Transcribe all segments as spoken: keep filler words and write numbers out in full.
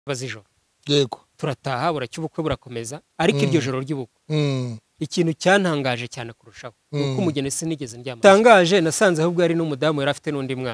bazijoro yego turataha buracyubukwe burakomeza ariko iryo joro ry'ubukwe mm ikintu cyantangaje cyane kurushaho uko umugeni sinigeze ndyama tangaje nasanze ahubwo ari n'umudamu yari afite n'undi mwana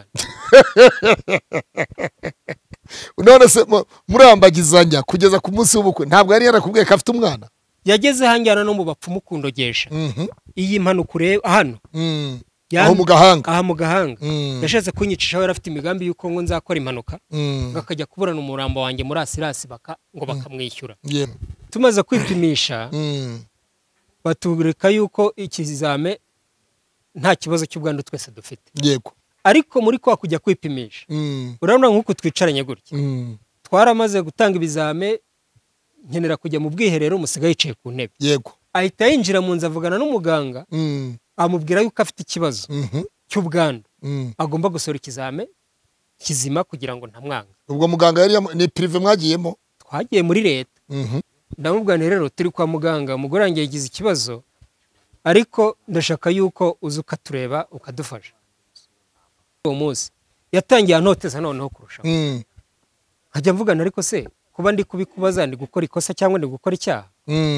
none se murambagizanya kugeza ku munsi w'ubukwe ntabwo yari yarakubwiye ko afite umwana yageze hanjyana no mu bapfumu kundogesha iyi mpanuka ureba hano aho mu gahanga aha mu gahanga yashatse kunyicisha yari afite imigambi yuko ngo nzakora impanuka ngakajya kuburana umurambo wanjye muri asirasi baka ngo bakamwishyura tumaze kwipimisha batureka yuko ikizame nta kibazo cy'ubwandu twese dufite yego ariko muri kwa kujya kwipimisha urabona nk'uko twicaranye gutya twaramaze gutanga ibizame nkenera kujya mu bwiherero musigaye yicaye ku ntebe yego ahita yinjira mu nzu avugana n'umuganga amubwira yuko afite ikibazo cy'ubwandu agomba gusora ikizame kizima kugira ngo ntamwanga ubwo muganga yari ni prive mwagiyemo twagiye muri leta ndamubwira rero turi kwa muganga umugore wanjye yagize ikibazo ariko ndashaka yuko uza ukatureba ukadufasha uwo munsi yatangiye anoteza noneho kurushaho nkajya mvugana ariko se kuba ndi kubikubaza ndi gukora ikosa cyangwa ndi gukora icyaha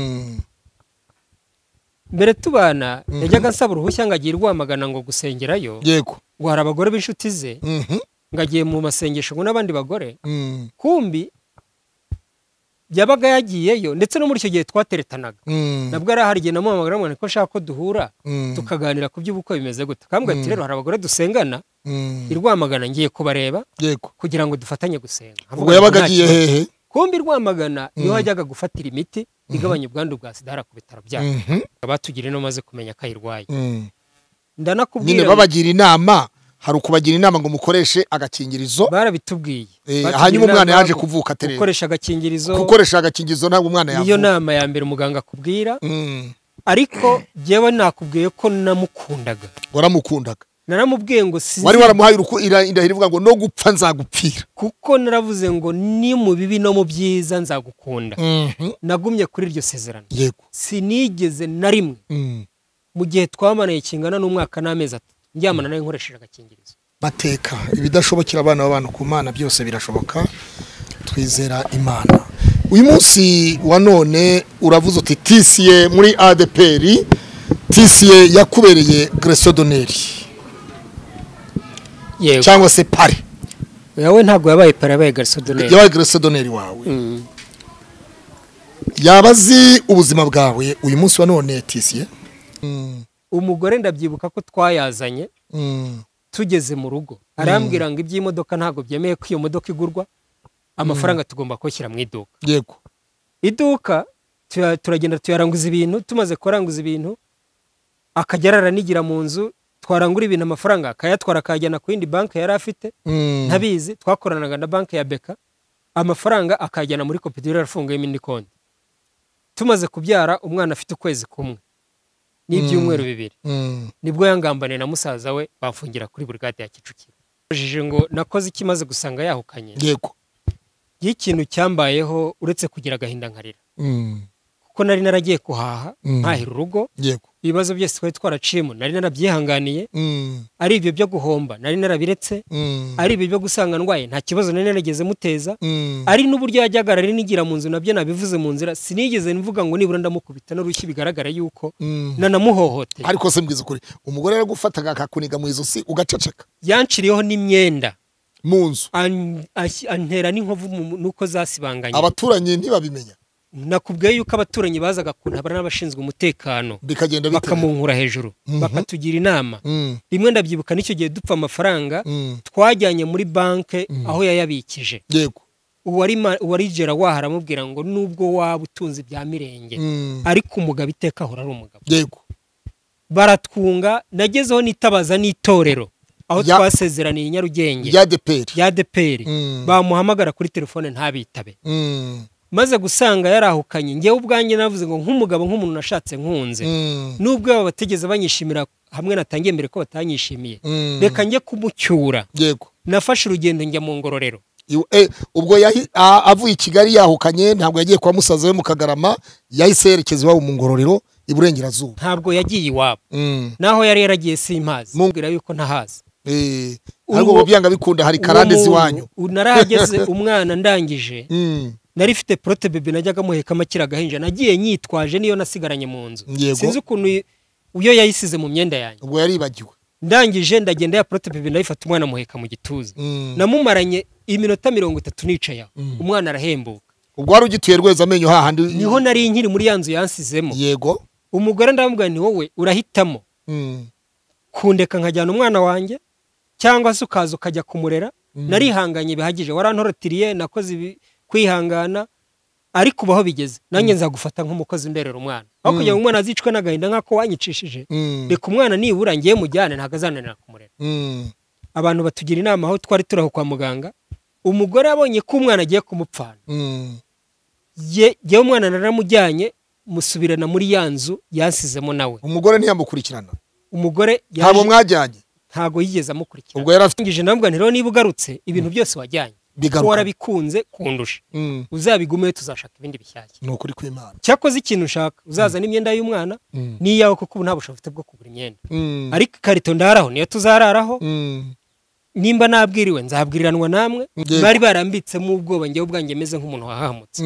mbere tubana yajyaga nsaba uruhushya ngagiye rwamagana ngo gusengerayo yego ngo hari abagore b'inshuti ze ngagiye mu masengesho ngo n'abandi bagore kumbi byabaga yagiyeyo ndetse no muri icyo gihe twateretanaga nabwo ari ahari igihe namuhamagara ngo niko nshaka ko duhura tukaganira ku by'ubukwe bimeze gute kambwira ati rero hari abagore dusengana irwamagana ngiye kubareba kugira ngo dufatanye gusenga ubwo yabaga agiye hehe kumbi rwamagana niho hajyaga gufatira imiti igabanya ubwandu bwa sida hara ku bitaro byacu abatugira ino maze kumenya ko ayirwaye ndanakubwira nyine babagira inama hari ukubagira inama ngo mukoreshe agakingirizo barabitubwiye hanyuma umwana yaje kuvuka terera gukoresha agakingirizo gukoresha agakingirizo ntabwo umwana yavuka niyo nama ya mbere umuganga akubwira ariko jewe nakubwiye ko namukundaga waramukundaga naramubwiye ngo si wari waramuhaye uruko indahira ivuga ngo no gupfa nzagupfira kuko naravuze ngo ni mu bibi no mu byiza nzagukunda nagumye kuri iryo sezerano yego sinigeze na rimwe mu gihe twamanaye kingana n'umwaka n'amezi atatu njyamana nawe nkoresheje agakingirizo bateka ibidashobokera abana b'abantu ku mana byose birashoboka twizera imana uyu munsi wa none uravuze uti tisiye muri A D P R tisiye yakubereye Grace Donnel yego cyangwa se pare yawe ntabwo yabaye pare yabaye Grace Donnel yabaye Grace Donnel wawe yabazi ubuzima bwawe uyu munsi wa none tisiye umugore ndabyibuka ko twayazanye tugeze mu rugo arambwira ngo iby'imodoka ntabwo byemeye ko iyo modoka igurwa amafaranga tugomba kwishyira mu iduka yego iduka turagenda tuyaranguza ibintu tumaze kuranguza ibintu akajya araranigira mu nzu twarangura ibintu amafaranga akayatwara akajyana ku yindi banki yari afite ntabizi twakoranaga na banki ya Beka amafaranga akajyana muri koperative afunguyemo indi konti tumaze kubyara umwana afite ukwezi kumwe n'ibyumweru bibiri nibwo yangambane na musaza we bafungira kuri burigade ya Kicukiro jije ngo nakoze ikimaze gusanga yahukanye yego y'ikintu cyambayeho uretse kugira gahinda nkarira kuko nari naragiye kuhaha ntahira urugo yego ibibazo byose twari twaraciyemo nari narabyihanganiye ari ibyo byo guhomba nari narabiretse ari ibyo byo gusanga ndwaye nta kibazo nari narageze muteza ari n'uburyo yajyaga arinigira mu nzu nabyo nabivuze mu nzira sinigeze mvuga ngo nibura ndamukubita n'urushyi bigaragara yuko nanamuhohoteye ariko se mbwiza ukuri umugore yaragufataga akakuniga mu izosi ugaceceka yanciriyeho n'imyenda mu nzu antera n'inkovu nuko zasibanganye abaturanyi ntibabimenya nakubwiye yuko abaturanyi bazaga kuntabara n'abashinzwe umutekano bikagenda bakamunkura hejuru bakatugira inama rimwe ndabyibuka n'icyo gihe dupfa amafaranga twajyanye muri banke aho yayabikije yego uwarijera waharamubwira ngo nubwo waba utunze bya mirenge ariko umugabo iteka ahora ari umugabo yego baratwunga nagezeho nitabaza n'itorero aho twasezeraniye i Nyarugenge ya A D P R ya A D P R bamuhamagara kuri telefone ntabitabe maze gusanga yarahukanye ngewe ubwanjye navuze ngo nk'umugabo nk'umuntu nashatse nkunze nubwo aba bategeze banyishimira hamwe natangiye mbere ko batanyishimiye reka njye kumucyura yego nafashe urugendo njya mu Ngororero ubwo avuye i Kigali yahukanye ntabwo yagiye kwa musaza we mu Kagarama yahise yerekeza iwabo mu Ngororero iburengerazuba ntabwo yagiye iwabo naho yari yaragiye simpazi mubwira yuko ntahazi ahubwo byanga bikunda hari karande ziwanyu narahageze umwana ndangije nari fite prote bebe najyaga muheka makira gahinja nagiye nyitwaje niyo nasigaranye mu nzu sinzi ukuntu uyo yayisize mu myenda yanjye ubwo yaribagiwe ndangije ndagenda ya prote bebe ndayifata umwana muheka mu gituza namumaranye iminota mirongo itatu nicaye umwana arahembuka ubwo wari ugituye rweza amenyo hahandi niho nari nkiri muri yanzu yansizemo yego umugore ndamubwira ni wowe urahitamo kundeka nkajyana umwana wanjye cyangwa se ukaza ukajya kumurera narihanganye bihagije warantorotiriye nakoze kwihangana ariko ubaho bigeze nanjye nzagufata nk'umukozi nderera umwana aho kugira ngo umwana azicwe n'agahinda nk'ako wanyicishije reka umwana nibura ngiye mujyane ntabwo azananira kumurera abantu batugira inama aho twari turaho kwa muganga umugore abonye ko umwana agiye kumupfana ye yewe umwana naramujyanye musubirana muri yanzu yansizemo nawe umugore ntiyamukurikirana umugore ntabwo mwajyanye ntago yigeze amukurikirana ubwo yarafingije ndamubwira nti rero niba ugarutse ibintu byose wajyanye warabikunze kundusha uzabigume tuzashaka ibindi bishyashya ni ukuri kw'Imana cyakoze ikintu ushaka uzaza n'imyenda y'umwana niyawe kuko ubu nta bushobozi bwo kugura imyenda ariko ikarito ndaraho niyo tuzararaho nimba nabwiriwe nzabwiriranwa namwe bari barambitsemo ubwoba njyewe ubwanjye meze nk'umuntu wahamutse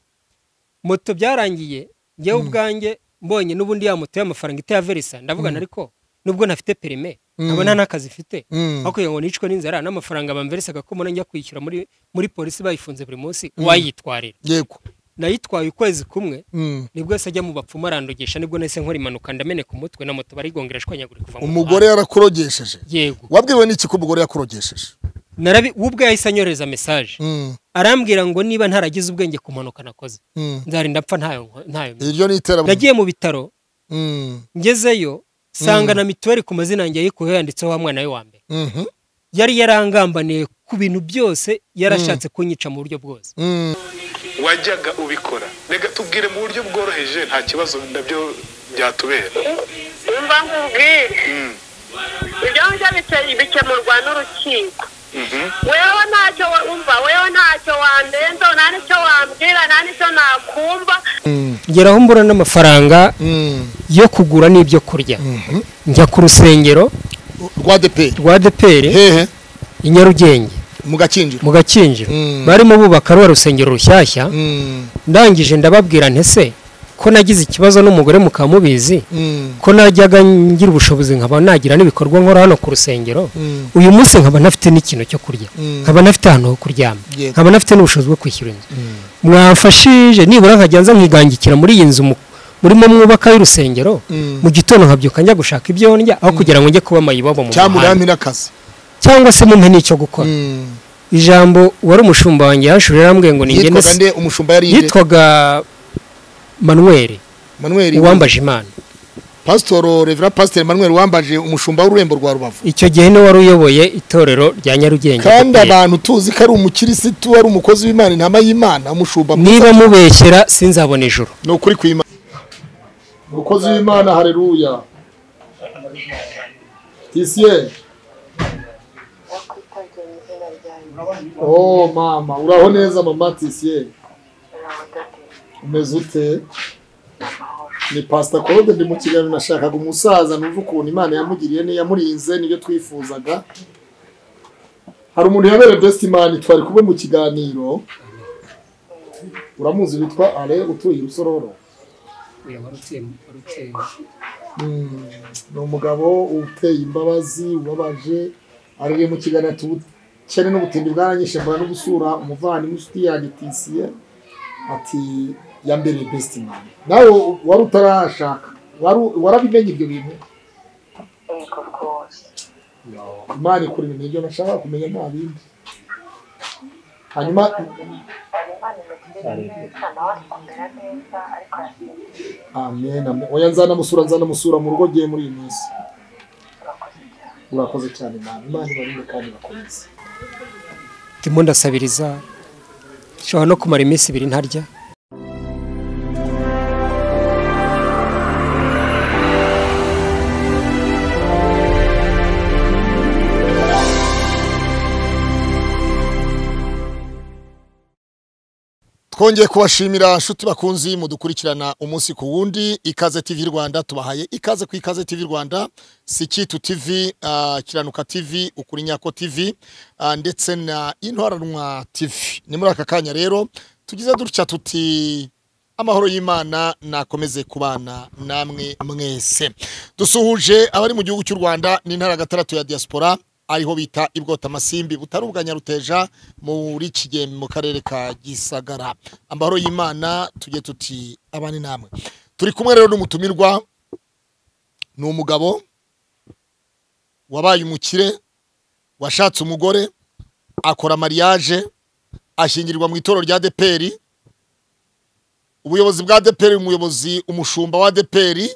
moto byarangiye njyewe ubwanjye mbonye n'ubundi ya moto y'amafaranga itaya verisa ndavugana ariko nubwo ntafite perime nkabona n'akazi ifite aho kugira ngo nicwe n'inzara n'amafaranga bamverisa gakomona njya kwishyura muri muri polisi bayifunze buri munsi wayitwarira yego nayitwaye ukwezi kumwe nibwo se ajya mu bapfumu arandogesha nibwo nese nkora impanuka ndamene ku mutwe na moto barigongera shwanyaguri kuva mu umugore yarakurogesheje yego wabwiwe n'iki ko umugore yakurogesheje narabi ubwo yahise anyoreza message arambwira ngo niba ntaragize ubwenge ku mpanuka nakoze nzarinda pfa ntayo ntayo iryo ni itera nagiye mu bitaro ngezeyo sanga na mituweli ku mazina yanjye yikuye yanditseho wa mwana we wa mbere yari yarangambaniye ku bintu byose yarashatse kunyica mu buryo bwose wajyaga ubikora rega tubwire mu buryo bworoheje nta kibazo ndabyo byatubera umva nkubwire ibyo ngibyo biteye bikemurwa n'urukiko wewe ntacyo umva wewe ntacyo wandenza nta n'icyo wambwira nta n'icyo nakumva ngeraho mbura n'amafaranga yo kugura n'ibyo kurya njya ku rusengero rwa deperi rwa deperi hehe i Nyarugenge mu gakinjiro mu gakinjiro barimo bubaka rwa rusengero rushyashya ndangije ndababwira ntese ko nagize ikibazo n'umugore mukamubizi ko najyaga ngira ubushobozi nkaba nagira n'ibikorwa nkora hano ku rusengero uyu munsi nkaba ntafite n'ikintu cyo kurya nkaba ntafite ahantu ho kuryama nkaba ntafite n'ubushobozi bwo kwishyura inzu mwamfashije nibura nkajya nza nkigangikira muri iyi nzu murimo mwubaka y'urusengero mu gitondo nkabyuka njya gushaka ibyo ndya aho kugira ngo njye kuba mayibobo mu muhanda cyangwa se mumpe n'icyo gukora ijambo wari umushumba wanjye yashurira arambwiye ngo ningene umushumba yari yitwaga Manuel Manuel uwambaje Imana Pastor Reverend Pastor Manuel wambaje umushumba w'ururembo rwa Rubavu icyo gihe no wari uyoboye itorero rya Nyarugenge kandi abantu tuzi ko ari umukirisitu ari umukozi w'Imana intama y'Imana umushumba niba mubeshyera sinzabona ijuru no kuri kw'Imana umukozi w'Imana haleluya Tisiye Oh mama uraho neza mama Tisiye umeze ute ni Pastor Claude ndi mu kiganiro nashakaga umusaza nuvuga ukuntu Imana yamugiriye ne yamurinze nibyo twifuzaga hari umuntu yabere best man twari kube mu kiganiro uramuzi witwa Ale utuye Rusororo no umugabo uteye imbabazi ubabaje ari mu kiganiro tubukene n'ubutindi bwaranyishe mbona no gusura umuvani musuti ya Tisiye ati yambere best man nawe wari utarashaka warabimenye ibyo bintu eko rwose Imana kuri ibintu ibyo nashaka kumenya nta bindi hanyuma amen amen oya nzana musura nzana musura mu rugo giye muri iyi minsi urakoze cyane Imana Imana ibarinde kandi bakomeze ndimo ndasabiriza nshobora no kumara iminsi ibiri ntarya twongeye kubashimira nshuti bakunzi mudukurikirana umunsi ku wundi. Ikaze T V Rwanda tubahaye ikaze ku Ikaze T V Rwanda, Sikitu T V, uh, Kiranuka T V, Ukuri Nyako T V, uh, ndetse na Intwaranwa T V. Ni muri aka kanya rero tugize dutya tuti amahoro y'Imana nakomeze kubana namwe mwese. Dusuhuje abari mu gihugu cy'u Rwanda n'intara gatandatu ya diaspora, ariho bita Ibwota Masimbi Butarubwa Nyaruteja muri Kigeme mu karere ka Gisagara. Amahoro y'Imana tujye tuti abani namwe. Turi kumwe rero n'umutumirwa, ni umugabo wabaye umukire, washatse umugore, akora mariage, ashingirirwa mu itoro rya A D P R. Ubuyobozi bwa A D P R, umuyobozi umushumba wa A D P R,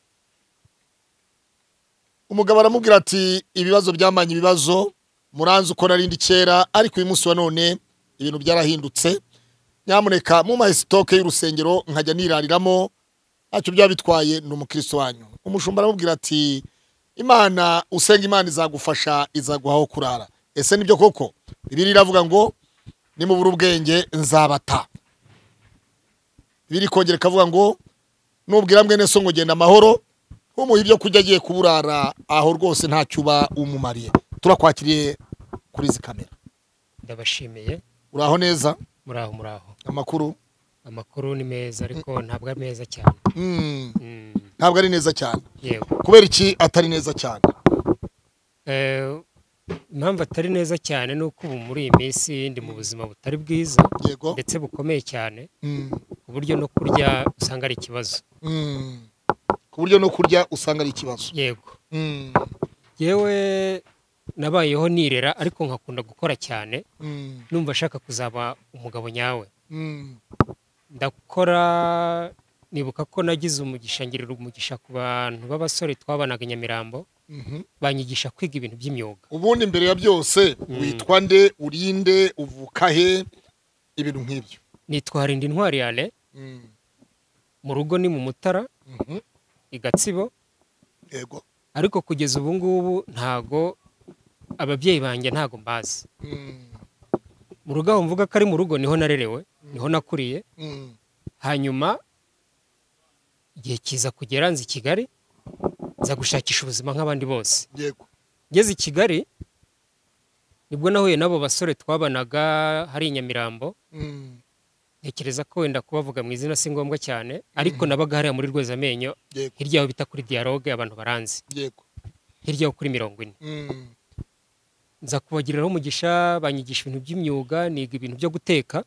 umugabo aramubwira ati ibibazo byamanye ibibazo muranze uko narindi kera, ariko uyu munsi wa none ibintu byarahindutse. Nyamuneka mu ma stock y'urusengero nkajya nirariramo, acyo bya bitwaye n'umukristo wanyu. Umushumba aramubwira ati Imana usenga, Imana izagufasha, izaguhaho kurara. Ese nibyo koko? Bibiri iravuga ngo ni mu burubwenge nzabata. Bibiri kongera kavuga ngo nubwira mwene so ngo genda amahoro, umuha ibyo kujya agiye kuburara aho rwose nta cyuba umumariye. Turakwakiriye kuri izi kamera. Ndabashimiye. Uraho neza? Muraho muraho. Amakuru? Amakuru ni meza ariko ntabwo ari meza cyane. Mm. Mm. Ntabwo ari neza cyane. Yego. Kubera iki atari neza cyane? Eh, impamvu atari neza cyane nuko ubu muri iyi minsi ndi mu buzima butari bwiza. Yego. Ndetse bukomeye cyane. Mm. Uburyo no kurya usanga ari ikibazo. Mm. Kuburyo no kurya usanga ari ikibazo. Yego. Mm. Yewe nabayeho nirera ariko nkakunda gukora cyane. Mm. Numva ashaka kuzaba umugabo nyawe. Mm. Ndakora, nibuka ko nagize umugisha, ngirira umugisha ku bantu b'abasore twabanaga Nyamirambo. Mhm. Banyigisha kwiga ibintu by'imyuga. Ubundi mbere ya byose witwa nde, urinde, uvuka he, ibintu nk'ibyo? Nitwa Harindi Intwari Yale. Mm. Mu rugo ni mu Mutara. Mhm. I Gatsibo. Yego. Ariko kugeza ubu ngubu ntago ababyeyi banjye ntago mbazi. Mm. Mu rugo aho mvuga ko ari mu rugo niho narerewe, niho nakuriye. Mm. Hanyuma igihe kiza kugera nzi Kigali, nza gushakisha ubuzima nk'abandi bose. Yego. Ngeze i Kigali nibwo nahuye nabo basore twabanaga hari i Nyamirambo. Mm. Ntekereza ko wenda kubavuga mu izina si ngombwa cyane, ariko nabaga hariya muri Rwezamenyo, Yego. hirya aho bita kuri Dialogue abantu baranzi. Yego. Hirya aho kuri mirongo ine. Mm. Nza kubagiriraho umugisha, banyigisha ibintu by'imyuga, niga ibintu byo guteka.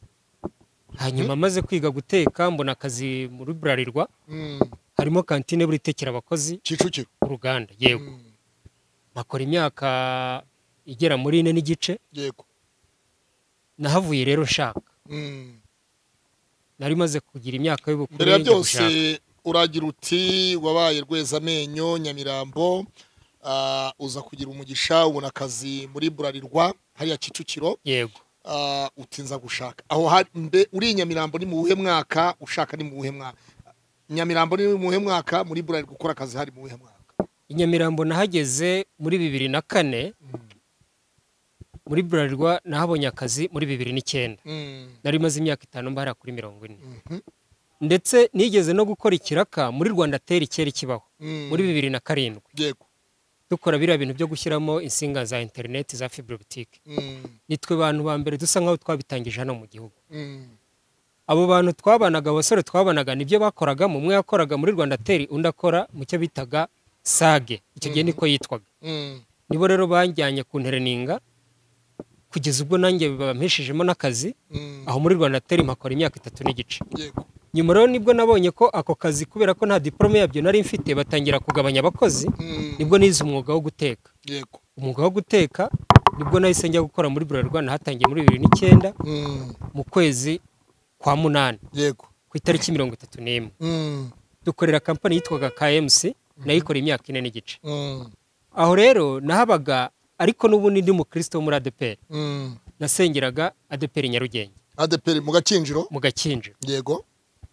Hanyuma maze kwiga guteka mbona akazi muri Bralirwa. Mm. Harimo kantine buri tekera abakozi Kicukiro. uruganda. Yego. Mm. Makora imyaka igera muri ine n'igice. Yego. Nahavuye rero nshaka. Mm. Nari maze kugira imyaka y'ubukuru. Mbere ya byose uragira uti wabaye Rwezamenyo, Nyamirambo, uh, uza kugira umugisha ubona akazi muri Bralirwa hariya Kicukiro. Yego. Uh, utinza gushaka aho hari mbe uri Nyamirambo ni mu buhe mwaka, ushaka ni mu buhe mwaka? Nyamirambo ni mu buhe mwaka, muri Bralirwa gukora akazi hari mu buhe mwaka? Nyamirambo nahageze muri bibiri na kane. Mm. Muri Bralirwa nahabonye akazi muri bibiri n'icyenda. Mm. Nari maze imyaka itanu mbara kuri mirongo ine. Mm -hmm. Ndetse nigeze no gukora ikiraka muri Rwanda Teri kera kibaho. Mm. Muri bibiri na karindwi. Yego. Dukora biriya bintu byo gushyiramo insinga za internet za fibre optique. Mm. Nitwe bantu ba mbere dusa nkaho twabitangije hano mu gihugu. Mm. Abo bantu twabanaga, abasore twabanaga nibyo bakoraga, mu mwe yakoraga muri Rwanda Teri, undi akora mu cyo bitaga Sage. Icyo gihe niko yitwaga. Mm. Nibo rero banjyanye ku ntereninga kugeza ubwo nanjye bampeshejemo n'akazi. Mm. Aho muri Rwanda Teri mpakora imyaka itatu n'igice. Yego. Nyuma rero nibwo nabonye ko ako kazi kubera ko nta diplome yabyo nari mfite batangira kugabanya abakozi. Mm. Nibwo nize umwuga wo guteka. Yego. Umwuga wo guteka nibwo nahise njya gukora muri Bralirwa, nahatangiye muri bibiri n'icyenda. Mm. Mu kwezi kwa munani. Yego. Ku itariki mirongo itatu n'imwe. Mm. Dukorera kampani yitwaga K M C. Mm. Nayikora imyaka ine n'igice. Mm. Aho rero nahabaga ariko n'ubundi ndi mu Kristo muri A D P R. Mm. Nasengeraga A D P R Nyarugenge. A D P R mu Gakinjiro? Mu Gakinjiro. Yego.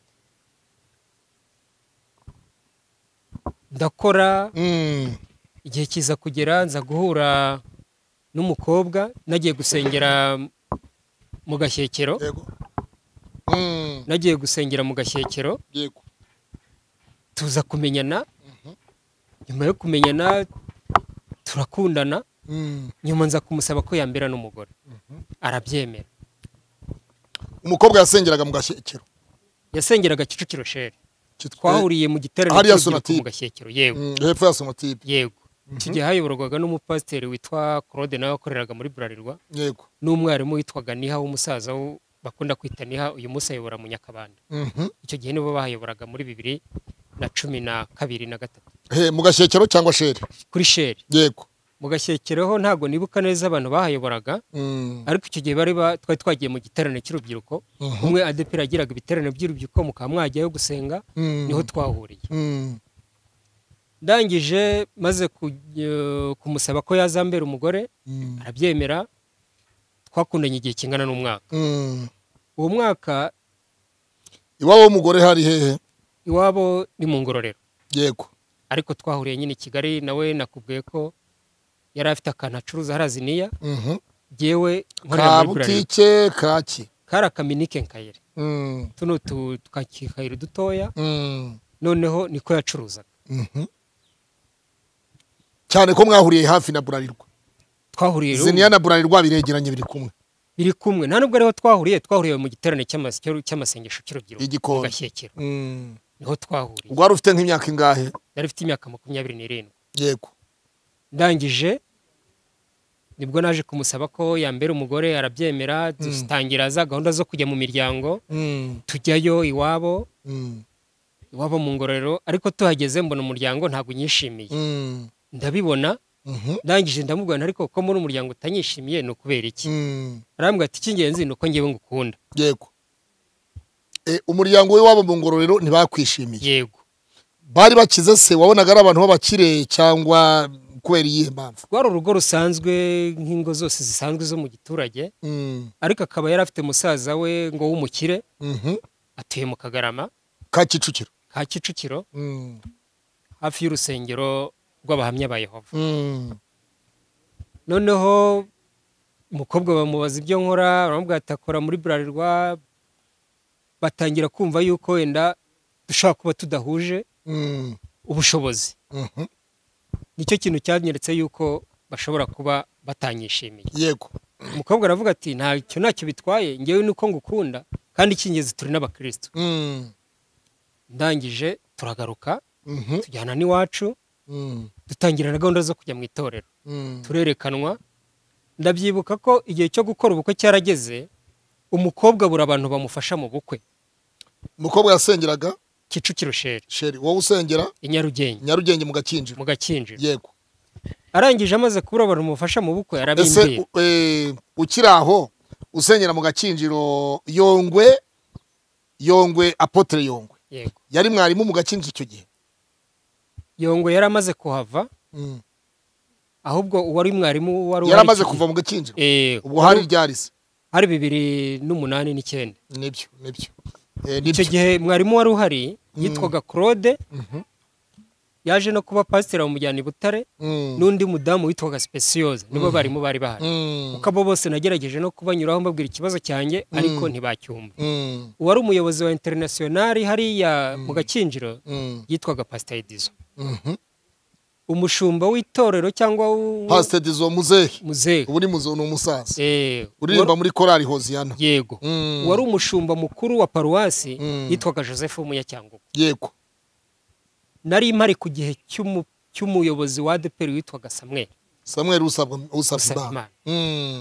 Ndakora. Mm. Igihe kiza kugera nza guhura n'umukobwa nagiye gusengera mu Gashyekero. Yego. Mm. nagiye gusengera mu Gashyekero Yego. tuza kumenyana nyuma yo kumenyana turakundana Mm. nyuma nza kumusaba ko yambera n'umugore arabyemera. Umukobwa yasengeraga mu Gashyekero. Yasengeraga Kicukiro Sheri. Kitwa- Twahuriye mu giterane Hariya cy'urubyiruko Sonatube. mu Gashyekero. Yego. Mm, hepfo ya Sonatube. Yego. Iki gihe hayoborwaga n'umupasiteri witwa Claude nawe wakoreraga muri Bralirwa Yego. n'umwarimu witwaga Niha w'umusaza wo bakunda kwita Niha uyu munsi ayobora mu Nyakabanda. Mhm. Icyo gihe nibo bahayoboraga muri bibiri na cumi na kabiri na gatatu He mu Gashyekero cyangwa Sheri? kuri Sheri. Yego. Mu Gashyekero ho ntago nibuka neza abantu bahayoboraga Mm. ariko icyo gihe bari ba- twari twagiye mu giterane cy'urubyiruko umwe A D P yagiraga ibiterane by'urubyiruko mukaba mwajyayo gusenga Mm. niho twahuriye. Mm. Ndangije maze kujya- kumusaba ko yazambera umugore Mm. arabyemera twakundanye igihe kingana n'umwaka. Mm. Uwo mwaka Iwabo w'umugore hari hehe? iwabo ni mu Ngororero Yego. ariko twahuriye nyine i Kigali nawe nakubwiye ko yari afite akantu acuruza haraziniya Mhm. jyewe nkorera Ka muri Bralirwa. butike kaki. Kari akaminike nkayere Mm. tuno tu- tukakikayire dutoya Mm. noneho niko yacuruzaga. Mhm. Cyane ko mwahuriye hafi na Bralirwa. Twahuriye rero- Ziniya na Bralirwa biregeranye biri kumwe. biri kumwe nta nubwo ariho twahuriye twahuriye mu giterane cy'amas- cy'amasengesho cy'urubyiruko Igikoni. mu Gashyekero Mm. niho twahuriye. Ubwo wari ufite nk'imyaka ingahe? Nari mfite imyaka makumyabiri n'irindwi. Yego. Ndangije nibwo naje kumusaba ko yambera umugore arabyemera dutangira za gahunda zo kujya mu miryango Mm. tujyayo iwabo Mm. iwabo mu Ngororero ariko tuhageze mbona umuryango ntabwo unyishimiye Mm. ndabibona. Mhm. Ndangije ndamubwira ariko ko muri umuryango utanyishimiye ni ukubera iki? Mm. Arambwira ati icy'ingenzi ni uko ngewe ngukunda. Yego. E, umuryango w'iwabo mu Ngororero ntibakwishimiye. Yego. Bari bakize se wabonaga ari abantu b'abakire cyangwa kubera iyihe mpamvu? Rwari urugo rusanzwe nk'ingo zose zisanzwe zo mu giturage Mm. ariko akaba yari afite musaza we ngo w'umukire Mhm. atuye mu Kagarama Ka Kicukiro. ka Kicukiro Mm. hafi y'urusengero rw'abahamya ba Yehova. Mm. Noneho umukobwa bamubaza ibyo nkora baramubwira ati akora muri Bralirwa batangira kumva yuko wenda dushobora kuba tudahuje Mm. ubushobozi. Mhm. Nicyo kintu cyanyeretse yuko bashobora kuba batanyishimiye. Yego. Umukobwa aravuga ati ntacyo ntacyo bitwaye ngewe nuko ngukunda kandi icy'ingenzi turi n'abakristo. Mm. Ndangije turagaruka Mhm. tujyana n'iwacu Mm. dutangira na gahunda zo kujya mu itorero Mm. turerekanwa. Ndabyibuka ko igihe cyo gukora ubukwe cyarageze umukobwa abura abantu bamufasha mu bukwe. Umukobwa yasengeraga Kicukiro Sheri Sheri, wowe usengera i Nyarugenge Nyarugenge mu Gakinjiro. mu Gakinjiro. Yego. Arangije amaze kubura abantu bamufasha mu bukwe Ese arabimbira. u- eh, ukiri aho usengera mu Gakinjiro Yongwe Yongwe Apotre Yongwe Yego. yari mwarimu mu Gakinjiro icyo gihe. Yongwe yari amaze kuhava Mm. ahubwo uwari mwarimu wari Yari uhari amaze iki kuva mu Gakinjiro. gihe. Eh, Ubwo hari ryarise. hari bibiri n'umunani n'icyenda. Nibyo, nibyo. Eh, Icyo nibyo. gihe mwarimu wari uhari yitwaga Claude Mhm. yaje no kuba pasiteri wamujyana i Butare Mm. n'undi mudamu witwaga Speciose nibo barimo bari bahari. Mm. Kuko abo bose nagerageje no kubanyuraho mbabwira ikibazo cyanjye ariko ntibacyumva. Mm. Uwari umuyobozi wa internationali hariya mu Gakinjiro Mm. yitwaga Pastor Edizo. Mhm. Umushumba w'itorero cyangwa w'u- Pastor Dizo Muzehe. muzehe Ubu ni muzo ni umusaza. eh Uririmba muri korali Hoziyana. yego Mm. wari umushumba mukuru wa paruwasi Mm. yitwaga Joseph Umunyacyangugu. Yego. Nari impari ku gihe cy'umu- cy'umuyobozi wa A D P R witwaga Samuel Samuel usabwa usabwa. Usabimana. Mm.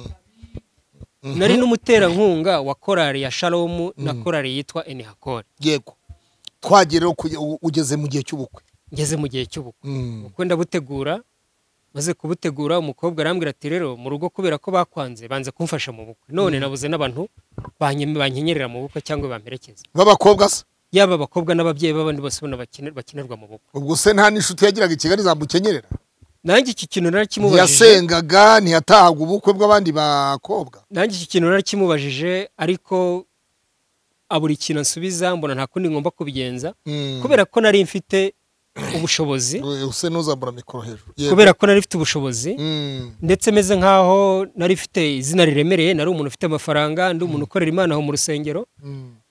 nari n'umuterankunga wa korali ya Shalom na korali yitwa Enihakore. Yego. Twagiye rero kuge- u- ugeze mu gihe cy'ubukwe. Ngeze mu gihe cy'ubukwe Mm. ubukwe ndabutegura maze kubutegura umukobwa arambwira ati rero mu rugo kubera ko bakwanze banze kumfasha mu bukwe none nabuze n'abantu banyeme bankenyerera mu bukwe cyangwa bamperekeza B'abakobwa se? yaba abakobwa n'ababyeyi b'abandi bose ubona bakene- bakenerwa mu bukwe. Ubwo se nta n'inshuti yagiraga i Kigali zamukenyerera? Nanjye iki kintu narakimubajije Ntiyasengaga, ntiyatahaga ubukwe bw'abandi bakobwa. nanjye iki kintu narakimubajije ariko abura ikintu ansubiza mbona nta kundi ngomba kubigenza Mm. kubera ko nari mfite ubushobozi We- use n'uzambura mikoro hejuru. Yego. kubera ko nari mfite ubushobozi Mm. ndetse meze nkaho nari mfite izina riremereye nari umuntu ufite amafaranga ndi umuntu ukorera Imana aho mu rusengero Mm.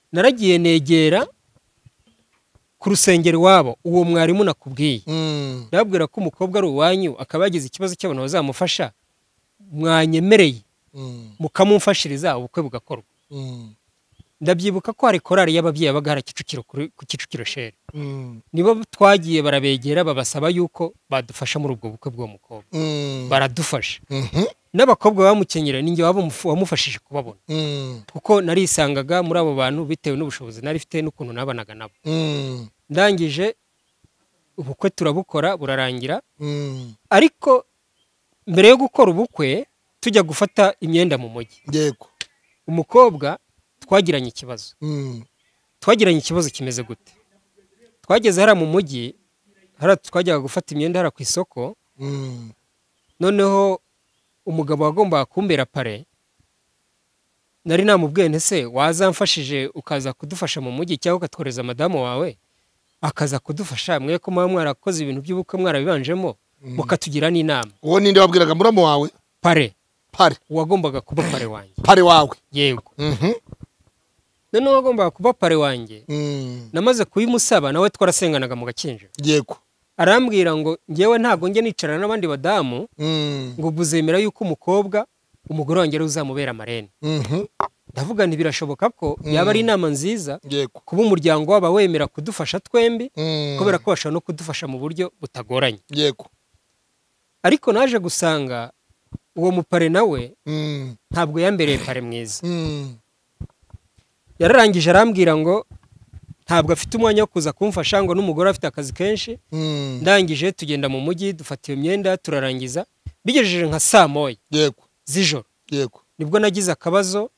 naragiye negera ku rusengero wabo uwo mwarimu nakubwiye Mm. ndabwira ko umukobwa ari uwanyu akaba yagize ikibazo cy'abantu bazamufasha mwanyemereye Mm. mukamumfashiriza ubukwe bugakorwa. Mm. Ndabyibuka ko hari korari y'ababyeyi bagara Kicukiro kuri- ku Kicukiro shere Mm. nibo twagiye barabegera babasaba yuko badufasha muri ubwo bukwe bw'uwo mukobwa Mm. baradufasha Mhm. n'abakobwa bamukenyera ninjye wabamufu- wamufashije kubabona Mm. kuko narisangaga muri abo bantu bitewe n'ubushobozi nari mfite n'ukuntu nabanaga nabo. Mm. Ndangije ubukwe turabukora burarangira Mm. ariko mbere yo gukora ubukwe tujya gufata imyenda mu mujyi Yego. umukobwa twagiranye ikibazo Mm. twagiranye ikibazo kimeze gute twageze hariya mu mujyi hariya twajyaga gufata imyenda hariya ku isoko Mm. noneho umugabo wagombaga kumbera pare nari namubwiye nti se wazamfashije ukaza kudufasha mu mujyi cyangwa ukatwohereza madamu wawe akaza kudufasha mwe ko muba mwarakoze ibintu by'ubukwe mwarabibanjemo mukatugira n'inama. Uwo ninde wabwiraga muramu wawe? Pare Pare. uwagombaga kuba pare wanjye. Pare wawe. Yego. Mhm. noneho wagombaga kuba pare wanjye Mm. namaze kubimusaba nawe twarasenganaga mu gakinjiro Yego. arambwira ngo ngewe ntabwo njye nicarana n'abandi badamu Mm. ngo buzemera yuko umukobwa umugore wanjye ari uzamubera amarene. Mhm. ndavuga nti birashoboka ko yaba ari inama nziza Yego. kuba umuryango waba wemera kudufasha twembi Mm. kubera ko bashobora no kudufasha mu buryo butagoranye. Yego. ariko naje gusanga uwo mupare nawe Mm. ntabwo yambereye pare mwiza. Mm. yararangije arambwira ngo ntabwo afite umwanya wo kuza kumfasha ngo n'umugore afite akazi kenshi. Mm. ndangije tugenda mu mujyi dufata iyo myenda turarangiza bigejeje nka saa moya Yego. z'ijoro Yego. nibwo nagize akabazo.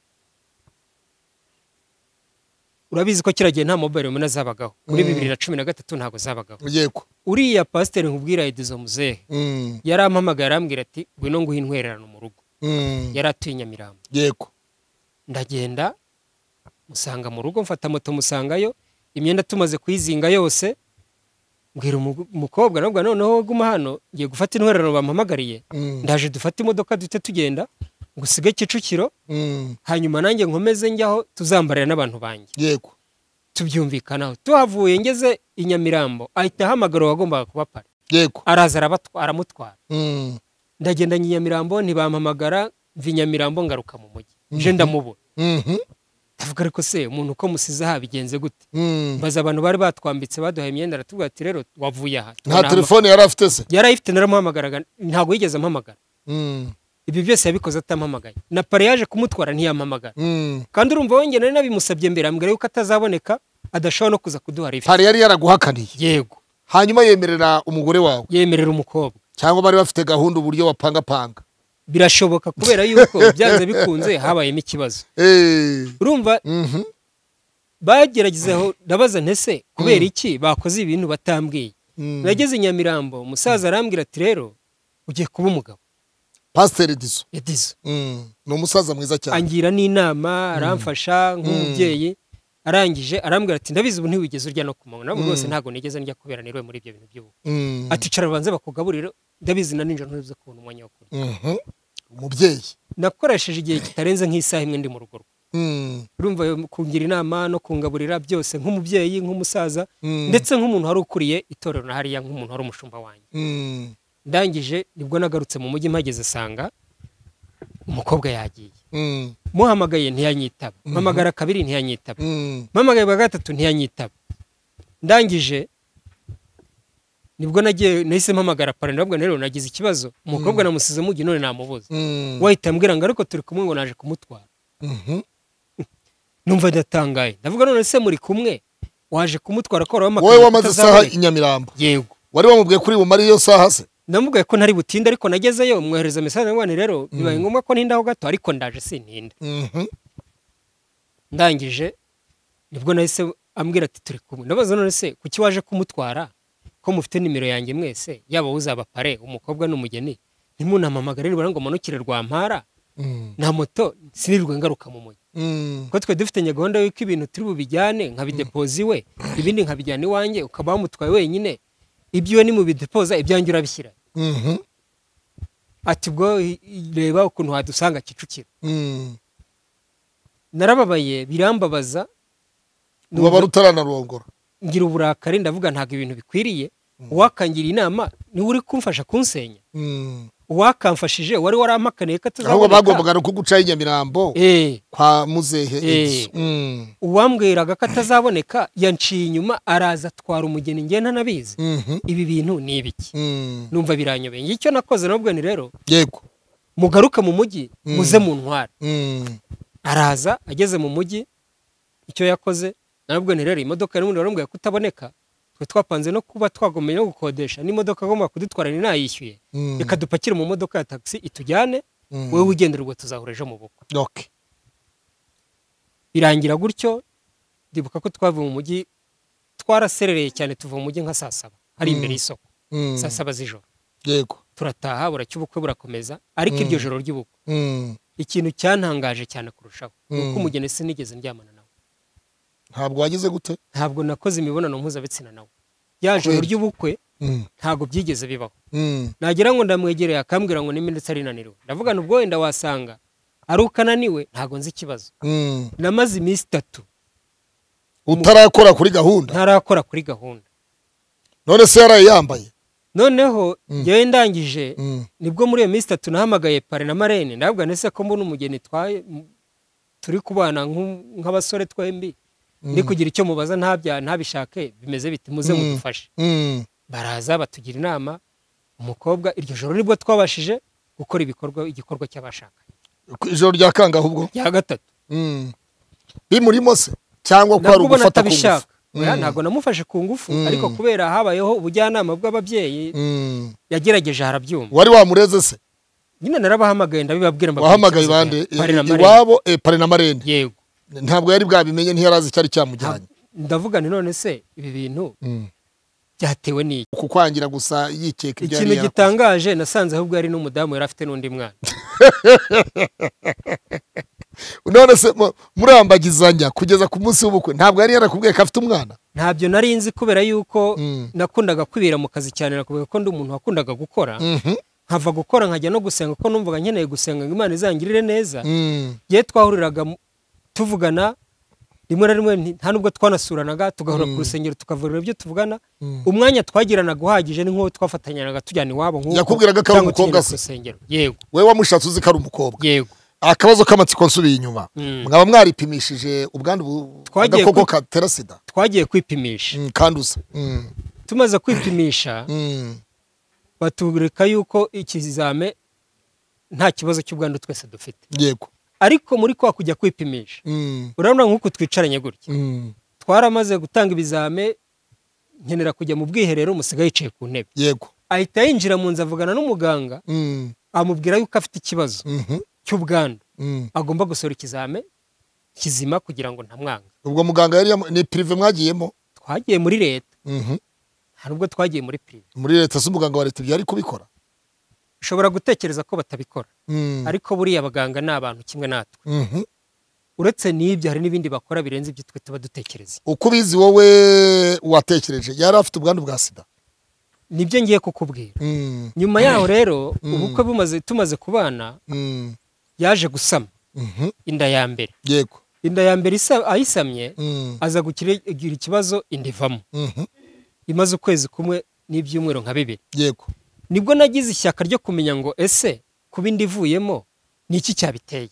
urabizi ko kiragiye nta mobile money zabagaho muri bibiri na cumi na gatatu ntabwo zabagaho. Yego. uriya pasiteri nkubwira Edizo Muzehe Mm. yarampamagaye arambwira ati ngwino nguhe intwererano mu rugo. Mm. yari atuye Nyamirambo. Yego. ndagenda musanga mu rugo mfata moto musangayo imyenda tumaze kuyizinga yose mbwira umu- umukobwa nabwo noneho guma hano ngiye gufata intwererano bampamagariye Mm. ndaje dufate imodoka duhite tugenda ngo usige Kicukiro Mm. hanyuma nanjye nkomeze njyaho tuzambarira n'abantu banjye. Yego. tubyumvikanaho tuhavuye ngeze i Nyamirambo ahita ahamagara uwagombaga kuba pare Yego. araza arabatwa- aramutwara. Mm. ndagenda njya i Nyamirambo ntibampamagara mva i Nyamirambo ngaruka mu mujyi nje ndamubura. Mhm. ndavuga ariko se umuntu uko musize aha bigenze gute Mm. mbaza abantu bari batwambitse baduhaye imyenda aratubwira ati rero wavuye aha. Nta telefone yari afite se? yari ayifite naramuhamagaraga ntabwo yigeze ampamagara. Mm. ibi byose yabikoze atampamagaye na pare yaje kumutwara ntiyampamagara. Mm. kandi urumva wongeye nari nabimusabye mbere ambwira yuko atazaboneka adashobora no kuza kuduha lift. Pare yari yaraguhakaniye. yego Hanyuma yemerera umugore wawe yemerera umukobwa. cyangwa bari bafite gahunda uburyo bapanga-panga? birashoboka kubera yuko byanze bikunze habayemo ikibazo. Eh. urumva Mhm. bageragezeho ndabaza ntese kubera iki bakoze ibintu batambwiye. Mm. nageze i Nyamirambo umusaza arambwira ati rero ugiye kuba umugabo. Pasiteri Edizo. Edizo Mm. Ni umusaza mwiza cyane. angira n'inama aramfasha nk'umubyeyi arangije arambwira ati ndabizi ubu ntiwigeze urya no ku manywa nabwo rwose ntabwo nigeze njya kubera niriwe muri ibyo bintu by'ubu. Mm. ati cara banze bakugaburire ndabizi na ninjoro ntuze kubona umwanya wo kurya. Mhm. Umubyeyi. nakoresheje igihe kitarenze nk'isaha imwe ndi mu rugo rwe. Mm. urumva kungira inama no kungaburira byose nk'umubyeyi nk'umusaza Mm. ndetse nk'umuntu wari ukuriye itorero na hariya nk'umuntu wari umushumba wanjye. Mm. ndangije nibwo nagarutse mu mujyi mpageze sanga umukobwa yagiye. Mm. muhamagaye ntiyanyitaba mpamagara kabiri ntiyanyitaba Mm. mpamagaye bwa gatatu ntiyanyitaba. ndangije nibwo nagiye nahise mpamagara pare ndabwo rero nagize ikibazo umukobwa namusize mujyi none namubuze. Mm. wahita ambwira ngo ariko turi kumwe ngo naje kumutwara. Mhm. numva ndatangaye ndavuga none se muri kumwe waje kumutwara ko wari Wowe wamaze isaha i Nyamirambo. yego Wari wamubwiye kuri bumare iyo saha se? namubwiye ko ntari butinde ariko nagezeyo mwohereza message ngo rero bibaye ngombwa ko ntindaho gato ariko ndaje sintinda. Mhm. ndangije nibwo nahise ambwira ati turi kumwe ndabaza none se kuki waje kumutwara ko mufite nimero yanjye mwese yaba uzaba pare umukobwa n'umugeni ntimunamamagare nibura ngo manukire Rwampara Mm. na moto sinirirwe ngaruka mu mujyi. Mm. ko twe dufite gahunda y'uko ibintu turi bubijyane nkabidepoza iwe ibindi nkabijyana iwanjye ukaba wamutwaye wenyine ibyiwe ni mu bidepoza ibyanjye urabishyira. Mhm. ati ubwo i- i- reba ukuntu wadusanga Kicukiro. Mm. narababaye birambabaza uba rutaranarongora ngira uburakari ndavuga ntago ibintu bikwiriye uwakangira inama ni uri kumfasha kunsenya uwakamfashije wari warampakaniye ko atazaboneka ahubwo bagombaga no kuguca inyamirambo eh kwa muzehe eh mm. uwambwiraga ko atazaboneka yanciye inyuma araza atwara umugeni nge ntanabizi mm -hmm. ibi bintu ni ibiki mm. numva biranyobeye icyo nakoze nabwo ni rero yego mugaruka mu mujyi mm. muze mu ntwara mm. araza ageze mu mujyi icyo yakoze nabwo ni rero imodoka n'umuntu warambwiye kutaboneka twe twapanze no kuba twagomeye no gukodesha n'imodoka agomba kudutwara ni nayishyuye mm. reka dupakire mu modoka ya taxi itujyane mm. wewe ugendera ubwo tuzahureje mu bukwe okay birangira gutyo ndibuka ko twavuye mu mujyi twaraserereye cyane tuva mu mujyi nka saa saba hari imbere y'isoko mm. saa saba z'ijoro yego turataha buracyubukwe burakomeza ariko mm. iryo joro ry'ubukwe mm. ikintu cyantangaje cyane kurushaho mm. uko umugeni sinigeze ndyamana nawe ntabwo wagize gute ntabwo nakoze imibonano mpuzabitsina nawe yaje mu ry'ubukwe mm. ntabwo byigeze bibaho mm. nagira ngo ndamwegereye akambwira ngo n'iminsi ari naniriwe ndavuga nubwo wenda wasanga ari ukananiwe ntago nzi ikibazo mm. namaze iminsi itatu utarakora kuri gahunda ntarakora kuri gahunda none se yaraye yambaye noneho ngewe ndangije mm. nibwo muri iyo minsi itatu nahamagaye pare na marene ndavuga nese ko mbona umugeni twaye turi kubana nk'abasore twembi mm. ndi kugira icyo mubaza ntabya ntabishake bimeze biti muze mudufashe mm. baraza batugira inama umukobwa iryo joro nibwo twabashije gukora ibikorwa igikorwa cy'abashaka ijoro rya kanga ahubwo ya gatatu mm. bimurimo se cyangwa ko ari ugufata ku ngufu ntabwo namufashe ku ngufu ariko kubera habayeho ubujyanama bw'ababyeyi yagerageje harabyumva wari wamureze se nyine narabahamagaye ndabibabwira mbabwira wahamagaye bande iwabo pare na marende yego ntabwo yari bwabimenye ntiyarazi cyari cyamujyanye ndavuga ni none se ibi bintu byatewe n'iki kukwangira gusa yikeka ibyo ikintu gitangaje nasanze ahubwo yari n'umudamu yari afite n'undi mwana none se murambagizanya kugeza ku munsi w'ubukwe ntabwo yari yarakubwiye ko afite umwana ntabyo nari nzi kubera yuko nakundaga kwibira mu kazi cyane nakubwiye ko ndi umuntu wakundaga gukora nkava gukora nkajya no gusenga ko numvaga nkeneye gusenga ngo Imana izangirire neza ye twahuriraga tuvugana rimwe na rimwe nta nubwo twanasuranaga tugahura ku rusengero tukavurira ibyo tuvugana umwanya twagiranaga uhagije ni nk'uwo twafatanyanaga tujyana iwabo nk'uko yakubwiraga ko ari umukobwa se yego we wamushatse uzi ko ari umukobwa yego akabazo k'amatsiko nsubiye inyuma mwaba mwaripimishije ubwandu agakoko katera sida twagiye kwipimisha kanduza tumaze kwipimisha batureka yuko ikizame nta kibazo cy'ubwandu twese dufite yego ariko muri kwa kujya kwipimisha urabona nk'uko twicaranye gutya twaramaze gutanga ibizame nkenera kujya mu bwiherero musigaye yicaye ku ntebe yego ahita yinjira mu nzu avugana n'umuganga amubwira yuko afite ikibazo cy'ubwandu agomba gusohora ikizame kizima kugira ngo ntamwanga ubwo muganga yari ni prive mwagiyemo twagiye muri leta nta nubwo twagiye muri prive muri leta z'umuganga wa leta byari kubikora ushobora gutekereza ko batabikora ariko buriya abaganga ni abantu kimwe natwe uretse n'ibyo hari n'ibindi bakora birenze ibyo twe tuba dutekereza uko ubizi wowe watekereje yari afite ubwandu bwa sida nibyo ngiye kukubwira nyuma yaho rero ubukwe bumaze tumaze kubana yaje gusama inda ya mbere yego inda ya mbere ayisamye aza gugira ikibazo inda ivamo imaze ukwezi kumwe n'ibyumweru nka bibiri yego nibwo nagize ishyaka ryo kumenya ngo ese kuba inda ivuyemo ni iki cyabiteye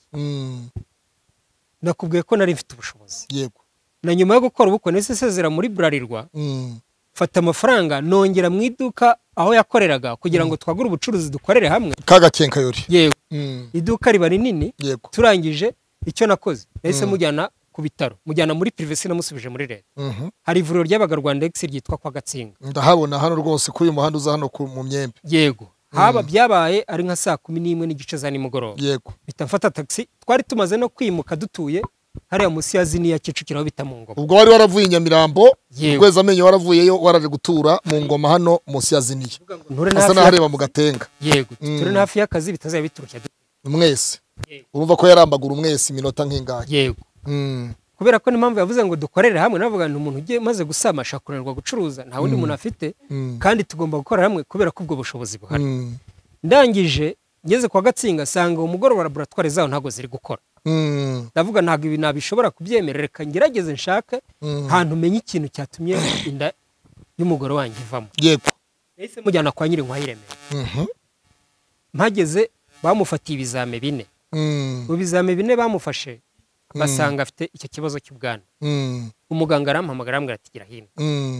nakubwiye ko nari mfite ubushobozi yego na nyuma yo gukora ubukwe nese sezera muri Bralirwa fata amafaranga nongera mu iduka aho yakoreraga kugira ngo twagure ubucuruzi dukorere hamwe kagakenka yori yego iduka riba rinini turangije icyo nakoze nahise mujyana ku bitaro mujyana muri privacy namusubije muri leta hari ivuriro ry'abaga Rwanda X ryitwa kwa Gatsinga ndahabona hano rwose kuri uyu muhanda uza hano mu Myembe yego haba byabaye ari nka saa kumi n'imwe n'igice za nimugoroba yego bita mfata taxi twari tumaze no kwimuka dutuye hariya musi ya zini ya Kicukiro bita mu Ngoma ubwo wari waravuye Nyamirambo kweza amenyo waravuyeyo waraje gutura mu Ngoma hano musi ya zini asa nahareba mu Gatenga yego turi hafi y'akazi bitazaya biturushya mwese urumva ko yarambagura umwese iminota nk'ingahe yego kubera ko n'impamvu yavuze ngo dukorere hamwe navuga ngo umuntu ugiye maze gusama ashakurirwa gucuruza nta wundi muntu afite kandi tugomba gukora hamwe kubera ko ubwo bushobozi buhari ndangije ngeze kwa Gatsinga sanga umugoro wa laboratoire zaho ntago ziri gukora ndavuga ntabwo ibi nabishobora kubyemerera, reka ngerageze nshake ahantu menye ikintu cyatumye inda y'umugore wanjye ivamo. yego nahise mujyana kwa Nyirinkwaya i Remera. mpageze bamufatiye ibizame bine. mu bizame bine bamufashe basanga afite icyo kibazo cy'ubwana. umuganga arampamagara arambwira ati gira hino,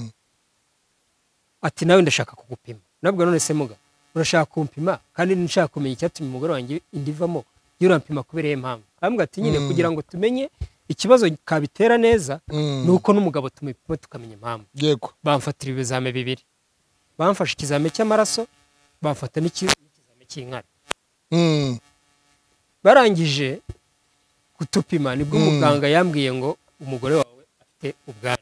ati nawe ndashaka kugupima. nabwo none se muga urashaka kumpima kandi nshaka kumenya icyatumye umugore wanjye indivamo, yurampima kubera impamvu. arambwira ati nyine kugira ngo tumenye ikibazo kabitera neza nuko n'umugabo tumupima tukamenya impamvu. yego bamfatira ibizame bibiri, bamfashe ikizame cy'amaraso, bamfata n'ikizame cy'inkari. barangije kutupima nibwo umuganga yambwiye ngo umugore wawe afite ubwana.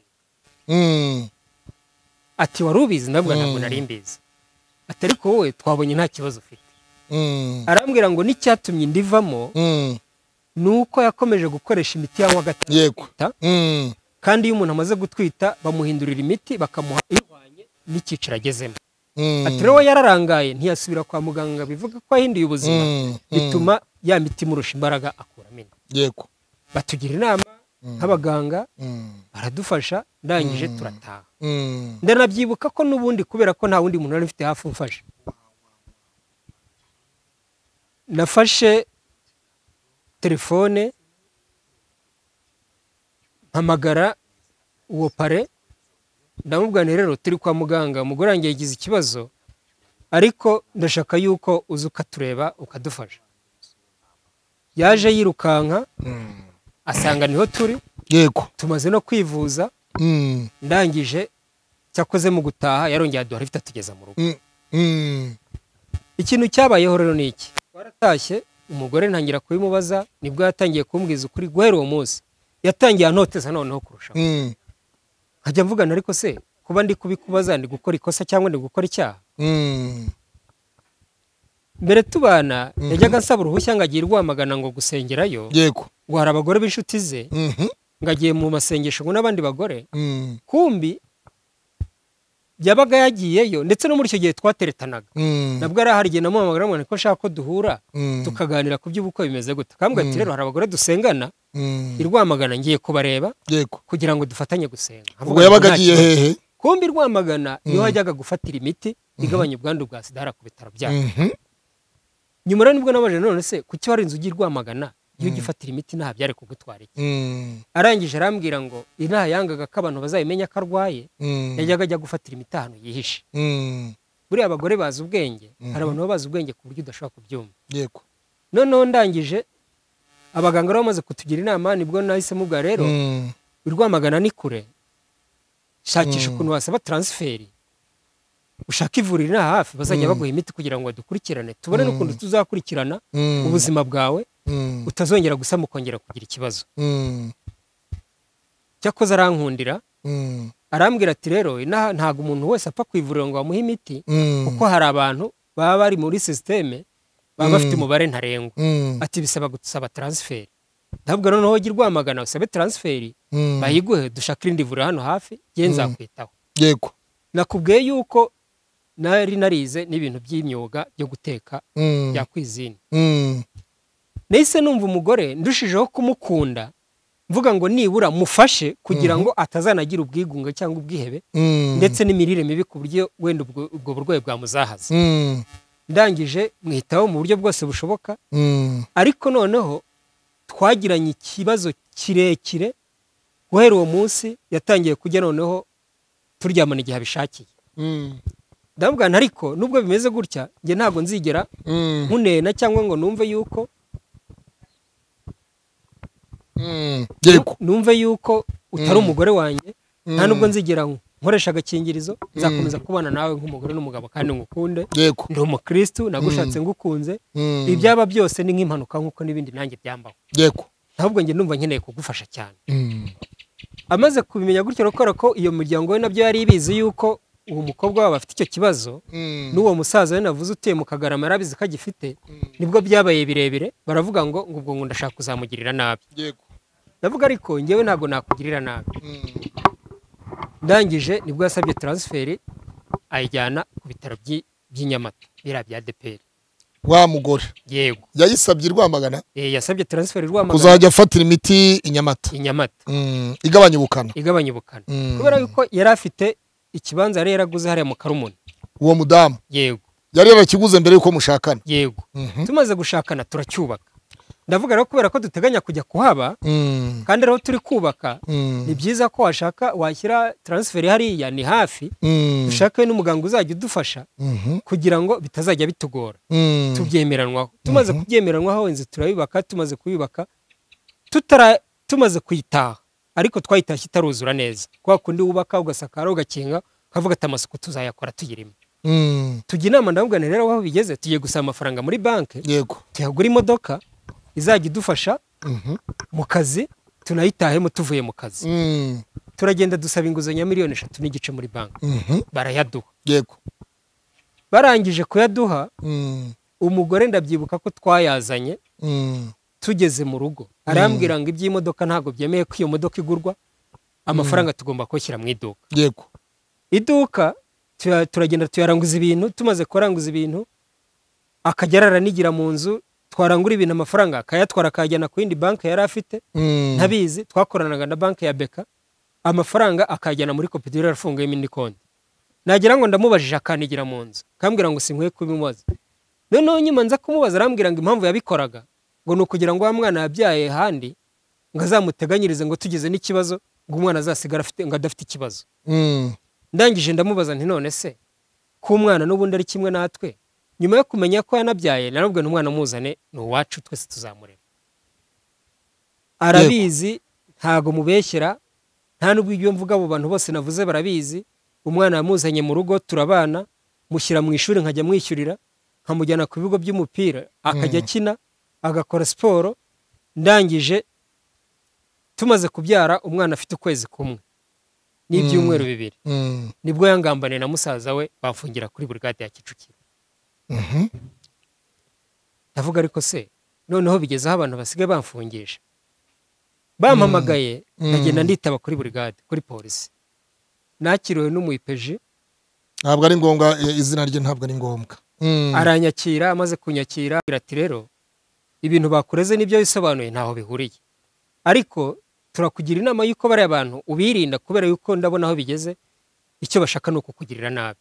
ati wari ubizi? nabwo ntabwo nari mbizi. ati ariko wowe twabonye nta kibazo ufite. arambwira ngo n'icyatumye indivamo nuko yakomeje gukoresha imiti yanywa gatatu. kandi iyo umuntu amaze gutwita bamuhindurira imiti bakamuha ihwanye n'icyiciro agezemo. ati rero yararangaye ntiyasubira kwa muganga, bivuga ko ahinduye ubuzima, bituma ya miti imurusha imbaraga akuramo inda. yego batugira inama nk'abaganga, baradufasha, ndangije turataha. ndanabyibuka ko n'ubundi kubera ko nta wundi muntu nari mfite hafi umfasha, nafashe telefone mpamagara uwo pare, ndamubwira rero turi kwa muganga, umugore wanjye yagize ikibazo ariko ndashaka yuko uza ukatureba ukadufasha. yaje yirukanka asanga niho turi. yego tumaze no kwivuza. ndangije cyakoze mu gutaha yarongeye aduha ifite tugeza mu rugo. ikintu cyabayeho rero ni iki? waratashye umugore ntangira kubimubaza, nibwo yatangiye kumbwiza ukuri. guhera uwo munsi yatangiye anoteza noneho kurushaho. nkajya mvugana ariko se kuba ndi kubikubaza ndi gukora ikosa cyangwa ndi gukora icyaha? mbere tubana yajyaga nsaba uruhushya ngagiye Rwamagana ngo gusengerayo. yego ngo hari abagore b'inshuti ze, ngagiye mu masengesho ngo n'abandi bagore. kumbi yabaga yagiyeyo, ndetse no muri icyo gihe twateretanaga. nabwo ari ahari igihe namuhamagara ngo niko nshaka ko duhura tukaganira ku by'ubukwe bimeze gute. akambwira ati rero hari abagore dusengana i Rwamagana, ngiye kubareba yego kugira ngo dufatanye gusenga. ubwo yabaga agiye hehe? kumbi Rwamagana niho hajyaga gufatira imiti igabanya ubwandu bwa sida hara ku bitaro byayo. nyuma rero nibwo nabaje none se kuki wari inzu ugiye Rwamagana iyo ugifatira imiti nta byari kugutwara iki? arangije arambwira ngo inaha yangaga ko abantu bazayimenya ko arwaye, yajyaga ajya gufatira imiti ahantu yihishe. buriya abagore bazi ubwenge, hari abantu baba bazi ubwenge ku buryo udashobora kubyumva. yego noneho ndangije abaganga rero bamaze kutugira inama, nibwo nahise mubwa rero i Rwamagana ni kure, shakisha ukuntu wasaba transferi, ushaka ivuriro iri hafi bazajya baguha imiti kugira ngo badukurikirane tubone n'ukuntu tuzakurikirana ubuzima bwawe utazongera gusama ukongera kugira ikibazo. cyakoze arankundira, arambwira ati rero ntago umuntu wese apfa kwivurira ngo bamuhe imiti, kuko hari abantu baba bari muri systeme baba bafite umubare ntarengwa. ati bisaba gusaba transferi. ntabwo noneho ujya Rwamagana usabe transferi bayiguhe, dushaka irindi vuriro hano hafi ye nzakwitaho. yego nakubwiye yuko nari narize n'ibintu by'imyuga byo guteka bya kwizini. nahise numva umugore ndushijeho kumukunda, mvuga ngo nibura mufashe kugira ngo atazanagira ubwigunge cyangwa ubwihebe, ndetse n'imirire mibi ku buryo wenda ubwo burwayi bwamuzahaza. ndangije mwitaho mu buryo bwose bushoboka. ariko noneho twagiranye ikibazo kirekire. guhera uwo munsi yatangiye kujya noneho turyamana igihe abishakiye. ndabwira ariko nubwo bimeze gutya njye ntabwo nzigera nkunena cyangwa ngo numve yuko numve yuko utari umugore wanjye, nta nubwo nzigera nkoresha agakingirizo. nzakomeza kubana nawe nk'umugore n'umugabo kandi ngukunde. ndi umukristo, nagushatse ngukunze. ibyaba byose ni nk'impanuka nk'uko n'ibindi nanjye byambaho. ntabwo njye numva nkeneye kugufasha cyane. amaze kubimenya gutyo rukora ko iyo muryango we nabyo yari ibizi yuko uwo mukobwa wabo afite icyo kibazo, n'uwo musaza we navuze utuye mu Kagarama yarabizi ko agifite. nibwo byabaye birebire, baravuga ngo ngubwo ngo ndashaka kuzamugirira nabi. ndavuga ariko njyewe ntabwo nakugirira nabi. ndangije nibwo yasabye transferi ayijyana ku bitaro by'i Nyamata biriya bya A D P R. wa mugore yego yayisabye Rwamagana eh yasabye transfer Rwamagana kuzajya afatira imiti inyamata inyamata mm. igabanya ubukana igabanya ubukana mm. kubera yuko yari afite ikibanza yari yaraguze hariya mu Karumuna uwo mudamu yego yari yarakiguze mbere yuko mushakana yego mm -hmm. tumaze gushakana turacyubaka ndavuga rero kubera ko duteganya kujya kuhaba mm. kandi rero turi kubaka mm. ni byiza ko washaka washyira transfer hariya ni hafi mm. dushake n'umuganga uzajya udufasha mm -hmm. kugira ngo bitazajya bitugora mm. tubyemeranwaho tumaze mm -hmm. kubyemeranwaho inzu turayubaka tumaze kuyubaka tutara tumaze kuyitaha ariko twayitashye itaruzura neza kwa kundi wubaka ugasakara ugakinga kavuga ati amasuku tuzayakora tuyirimo mm. tujya inama ndabugana rero aho bigeze tugiye gusaba amafaranga muri banke yego tuyagura imodoka izajya idufasha mm -hmm. mu kazi tunayitahemo tuvuye mu kazi mm. turagenda dusaba inguzanyo ya miliyoni eshatu n'igice muri banki mm -hmm. barayaduha yego barangije kuyaduha mm. umugore ndabyibuka ko twayazanye mm. tugeze mu rugo arambwira ngo iby'imodoka ntabwo byemeye ko iyo modoka igurwa amafaranga tugomba kwishyira mu iduka yego iduka turagenda tuyaranguza ibintu tumaze kuranguza ibintu akajya araranigira mu nzu twarangura ibintu amafaranga akayatwara akajyana ku yindi banki yari afite ntabizi twakoranaga na banki ya Beka amafaranga akajyana muri koperative afunguyemo indi konti nagira ngo ndamubajije akanigira mu nzu kambwira ngo sinkwiye kubimubaza noneho nyuma nza kumubaza arambwira ngo impamvu yabikoraga ngo ni ukugira ngo wa mwana yabyaye handi ngo azamuteganyirize ngo tugeze n'ikibazo ngo umwana azasigara afite ngo adafite ikibazo ndangije ndamubaza nti none se ko umwana n'ubundi ari kimwe natwe nyuma yo kumenya ko yanabyaye narabwo n'umwana muzane ni uwacu twese tuzamurera arabizi ntago mubeshyera nta nubwo ibyo mvuga abo bantu bose navuze barabizi umwana yamuzanye mu rugo turabana mushyira mu ishuri nkajya mwishyurira nkamujyana ku bigo by'umupira akajya akina agakora siporo ndangije tumaze kubyara umwana afite ukwezi kumwe n'ibyumweru bibiri nibwo yangambane na musaza we bafungira kuri brigade ya Kicukiro ndavuga ariko se noneho bigezeho abantu basigaye bamfungisha bampamagaye ndagenda nditaba kuri brigade kuri polisi nakiriwe n'umuyipeje ntabwo ari ngombwa izina rye ntabwo ari ngombwa aranyakira amaze kunyakira ati rero ibintu bakureze nibyo bisobanuye ntaho bihuriye ariko turakugira inama yuko bari abantu ubirinda kubera yuko ndabona aho bigeze icyo bashaka nuko kugirira nabi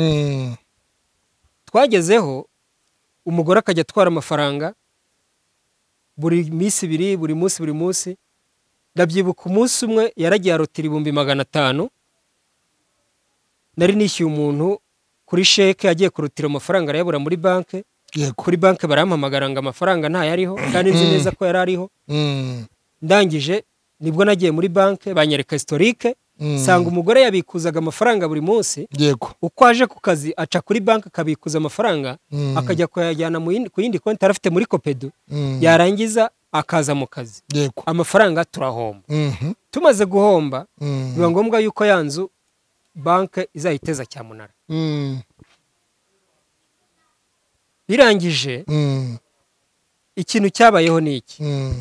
twagezeho umugore akajya atwara amafaranga buri minsi ibiri buri munsi buri munsi ndabyibuka umunsi umwe yaragiye arotira ibihumbi magana atanu nari nishyuye umuntu kuri sheke yagiye kurutira amafaranga arayabura muri banki kuri banki barampamagara ngo amafaranga ntayariho kandi nzi neza ko yari ariho ndangije nibwo nagiye muri banki banyereka historique sanga umugore yabikuzaga amafaranga buri munsi uko aje ku kazi aca kuri banki akabikuza amafaranga akajya kuyajyana ku yindi konti arafite muri Copedu yarangiza akaza mu kazi amafaranga turahomba tumaze guhomba biba ngombwa yuko ya nzu banki izayiteza cyamunara birangije ikintu cyabayeho ni iki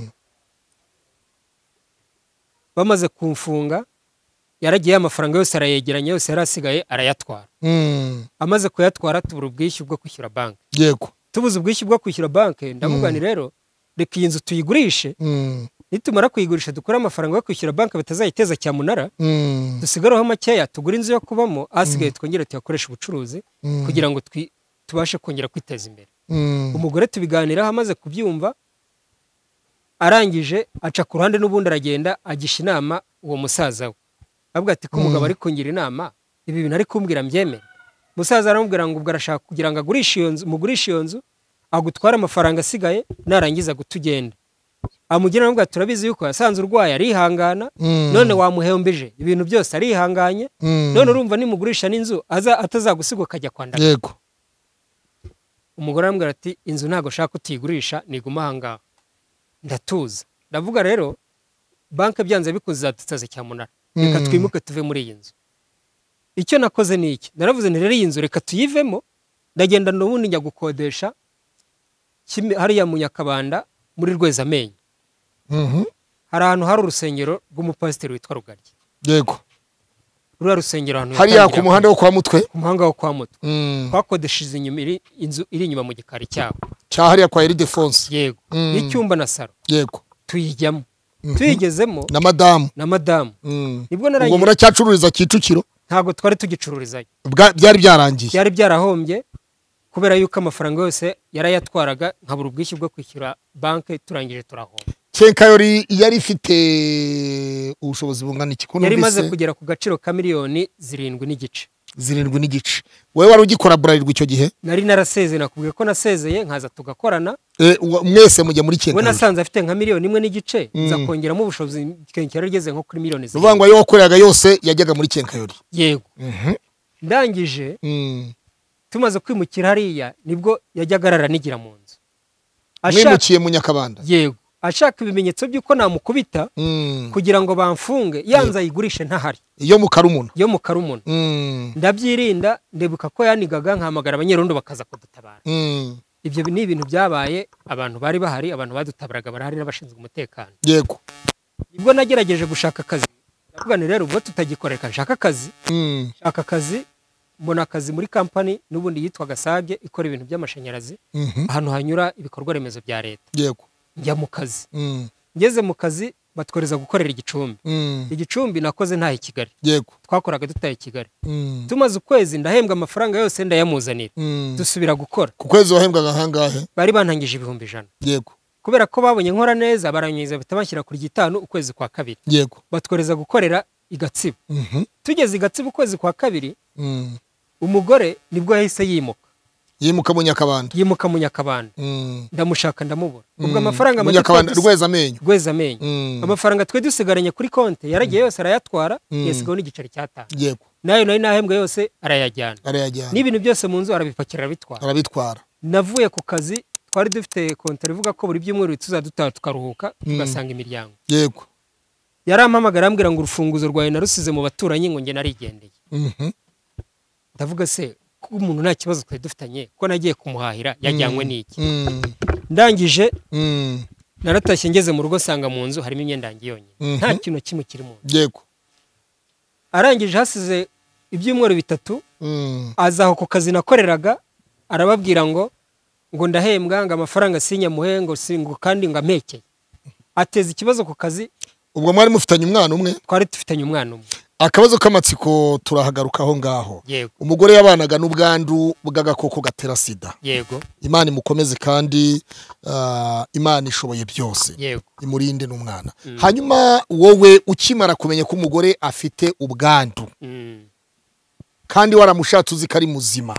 bamaze kumfunga yaragiye amafaranga yose arayegeranya yose yarasigaye arayatwara amaze kuyatwara tubura ubwishyu bwo kwishyura banki yego tubuze ubwishyu bwo kwishyura banki ndavuga ni rero reka iyi nzu tuyigurishe nitumara kuyigurisha dukore amafaranga yo kwishyura banki batazayiteza cyamunara dusigareho makeya tugura inzu yo kubamo asigaye twongere tuyakoresha ubucuruzi kugira ngo tubashe kongera kwiteza imbere umugore tubiganiraho amaze kubyumva arangije aca ku ruhande n'ubundi aragenda agisha inama uwo musaza we avuga ati ko umugabo ari kungira inama ibi bintu ari kumbwira mbyemere musaza aramubwira ngo ubwo arashaka kugira ngo agurishe iyo nzu mugurishe iyo nzu agutwara amafaranga asigaye narangiza gutugenda amugira ngo turabizi yuko yasanze urwaye arihangana none wamuhembeje ibintu byose arihanganye none urumva nimugurisha n'inzu aza atazagusiga akajya kwandaka yego umugore aramubwira ati inzu ntago shaka kutigurisha niguma ahangaha ndatuza ndavuga rero banki byanze bikuze zadutsaze cyamunara reka twimuke tuve muri iyi nzu icyo nakoze ni iki naravuze nti rero iyi nzu reka tuyivemo ndagenda n'ubundi njya gukodesha hariya mu Nyakabanda muri Rwezamenyo hari ahantu hari urusengero rw'umupasiteri witwa Rugaryi yego ruriya rusengero ahantu hariya ku muhanda wo kwa Mutwe ku muhanda wo kwa Mutwe Mm. twakodesheje inyuma iri- inzu iri inyuma mu gikari cyabo cya hariya kwa Ildefonse yego Mm. n'icyumba na saro yego tuyijyamo tuyigezemo na madamu na madamu Mm. nibwo ubwo narangiye muracyacururiza Kicukiro ntabwo twari tugicururizayo Bwa- byari byarangiye byari byarahombye kubera yuko amafaranga yose yarayatwaraga nkabura ubwishyu bwo kwishyura banki turangije turahomba Kenkayori yari ifite ubushobozi bungana iki ko yari imaze numvise kugera ku gaciro ka miliyoni zirindwi n'igice zirindwi n'igice wowe wari ugikora Bralirwa icyo gihe nari narasezeye nakubwiye ko nasezeye nkaza tugakorana Eh, wa- mwese mujya muri we Kenkayori nasanze afite nka miliyoni imwe n'igice Mm. nza kongeramo ubushobozi kenkera rigeze nko kuri miliyoni uvuga ngo zirindwi ayo wakoreraga yose yajyaga muri Kenkayori yego Mhm. ndangije Mm. tumaze kwimukira hariya nibwo yajyaga araranigira mu nzu ashaka mwimukiye mu Nyakabanda yego ashaka ibimenyetso by'uko namukubita Mm. kugira ngo bamfunge yanze ayigurishe ntahari iyo mu Karumuna yo mu karumuna Mm. ndabyirinda ndebuka ko yanigaga nkahamagara abanyerondo bakaza kudutabara Mm. ibyo ni ibintu byabaye abantu bari bahari abantu badutabaraga barahari n'abashinzwe umutekano yego nibwo nagerageje gushaka akazi ndavuga nti rero ubwo tutagikoreka nshaka akazi Mm. shaka akazi mbona akazi muri kampani n'ubundi yitwaga Sage ikora ibintu by'amashanyarazi Mhm. ahantu hanyura ibikorwa remezo bya leta yego njya mu kazi Mm. ngeze mu kazi batworeza gukorera igicumbi Mm. igicumbi nakoze ntahe i Kigali yego twakoraga dutahe i Kigali Mm. tumaze ukwezi ndahembwa amafaranga yose ndayamuzanira Mm. dusubira gukora ku kwezi wahembwaga hangahe bari bantangije ibihumbi ijana yego kubera ko babonye nkora neza baranyuza bahita bashyira kuri gitanu ukwezi kwa kabiri yego batworeza gukorera i Gatsibo Mhm. tugeze i Gatsibo ukwezi kwa kabiri Mm. umugore nibwo yahise yimuka yimuka mu Nyakabanda yimuka mu Nyakabanda Mm. ndamushaka ndamubura ubwo Mm. amafaranga mu make Nyakabanda twari dusi- rweza amenyo rweza amenyo Mm. amafaranga twe dusigaranye kuri konti yaragiye yose arayatwara Mm. yasigaho n'igiceri cy'atanu yego nayo nari nahembwe yose arayajyana arayajyana n'ibintu byose mu nzu arabipakira arabitwara arabitwara navuye ku kazi twari dufite konti ivuga ko buri byumweru tuzadutaha tukaruhuka tugasanga imiryango yego yarampamagara arambwira ngo urufunguzo rwawe narusize mu baturanyi ngo njye narigendeye Mhm. ndavuga se ko umuntu nta kibazo twari dufitanye ko nagiye kumuhahira yajyanywe n'iki Mm. ndangije Mm. naratashye ngeze mu rugo nsanga mu nzu harimo imyenda yanjye yonyine Mhm. nta kintu na kimwe kiri mu nzu yego arangije hasize ibyumweru bitatu Mm. aza aho ku kazi nakoreraga arababwira ngo ngo ndahembwa ngo amafaranga sinyamuhe ngo si ngo kandi ngo ampekeye ateza ikibazo ku kazi ubwo mwari mufitanye umwana umwe twari dufitanye umwana umwe akabazo k'amatsiko turahagaruka aho ngaho yego umugore yabanaga n'ubwandu bw'agakoko gatera sida yego imana imukomeze kandi ah, imana ishoboye byose yego imurinde n'umwana hanyuma wowe ukimara kumenya ko umugore afite ubwandu Mm. kandi waramushatse uzi ko ari muzima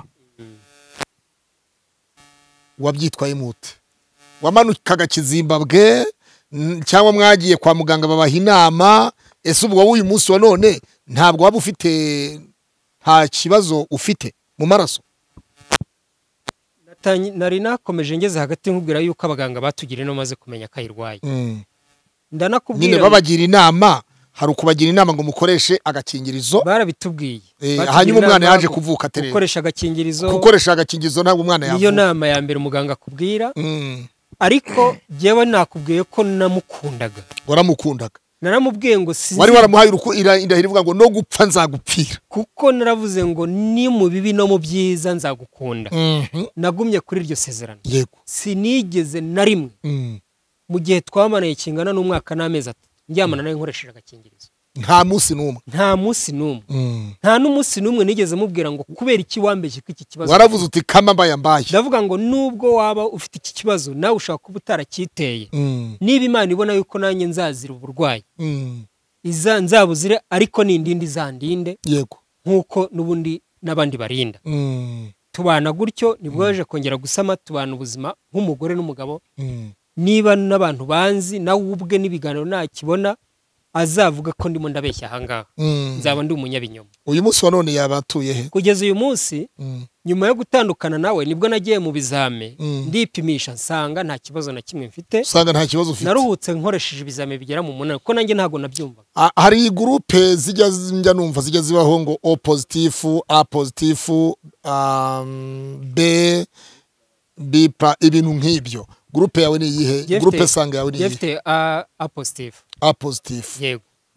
wabyitwaye mute wamanukaga Kizimbabwe n- cyangwa mwagiye kwa muganga babaha inama ese ubwo wowe uyu munsi wa none ntabwo waba ufite nta kibazo ufite mu maraso Natanyi- nari nakomeje ngeze hagati nkubwira yuko abaganga batugiriye no maze kumenya ko ayirwaye Mm. ndanakubwira nyine babagira inama hari ukubagira inama ngo mukoreshe agakingirizo barabitubwiye Eh, Batugiriye hanyuma umwana inama yaje gu- kuvuka aterera gukoresha agakingirizo gukoresha agakingirizo ntabwo umwana niyo yavuka nama ya mbere umuganga akubwira Mm. ariko jyewe nakubwiye ko namukundaga waramukundaga naramubwiye ngo si wari waramuhaye uruku- ira- indahiro ivuga ngo no gupfa nzagupfira kuko naravuze ngo ni mu bibi no mu byiza nzagukunda Mhm. nagumye kuri iryo sezerano yego sinigeze na rimwe Mm. mu gihe twamanaye kingana n'umwaka n'amezi atatu ndyamana nawe nkoresheje agakingirizo nta munsi n'umwe nta munsi n'umwe Mm. nta n'umunsi n'umwe nigeze mubwira ngo kubera iki wambeshye ko iki kibazo waravuze uti kama mbaye mbaye ndavuga ngo nubwo waba ufite iki kibazo nawe ushobora kuba utarakiteye Mm. niba imana ibona yuko nanjye nzazira uburwayi Mm. iza nzabuzire ariko nindinde izandinde yego nk'uko n'ubundi n'abandi barinda Mm. tubana gutyo nibwo yaje kongera gusama tubana ubuzima nk'umugore n'umugabo Mm. niba n'abantu banzi nawe ubwe n'ibiganiro nakibona azavuga ko ndimo ndabeshya ahangaha Mm. nzaba ndi umunyabinyoma uyu munsi wa none yaba atuye he kugeza uyu munsi Mm. nyuma yo gutandukana nawe nibwo nagiye mu bizame Mm. ndipimisha nsanga nta kibazo na kimwe mfite usanga nta kibazo ufite naruhutse nkoresheje ibizame bigera mu munani kuko nanjye ntabwo nabyumva Ah, hari gurupe zijya njya numva zijya zibaho ngo O positifu A positifu um, B B pa ibintu nk'ibyo gurupe yawe ni iyihe Jye gurupe mfite- sanga yawe ni Jye iyihe mfite a a positive A positifu yego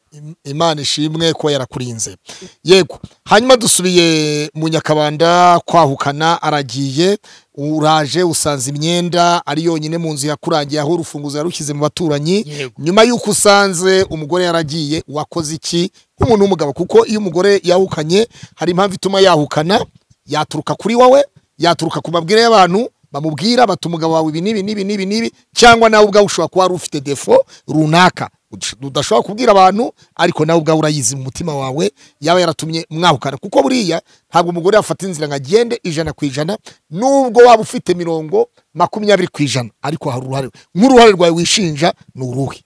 Imana ishimwe ko yarakurinze. Yego, hanyuma dusubiye mu Nyakabanda kwahukana, aragiye, uraje usanze imyenda ari yonyine mu nzu yakurangiye aho urufunguzo yarushyize mu baturanyi. Nyuma y'uko usanze umugore yaragiye, wakoze iki nk'umuntu w'umugabo? Kuko iyo umugore yahukanye hari impamvu ituma yahukana, yaturuka kuri wowe, yaturuka ku mabwire y'abantu bamubwira bati umugabo wawe ibi nibi nibi nibi nibi, cyangwa nawe ubwawe ushobora kuba ufite defo runaka udashobora kubwira abantu, ariko nawe ubwawe urayizi mu mutima wawe yaba yaratumye mwahukana. Kuko buriya ntabwo umugore yafata inzira ngo agende ijana ku ijana, nubwo waba ufite mirongo makumyabiri ku ijana, ariko hari uruhare nk'uruhare rwawe wishinja ni uruhe?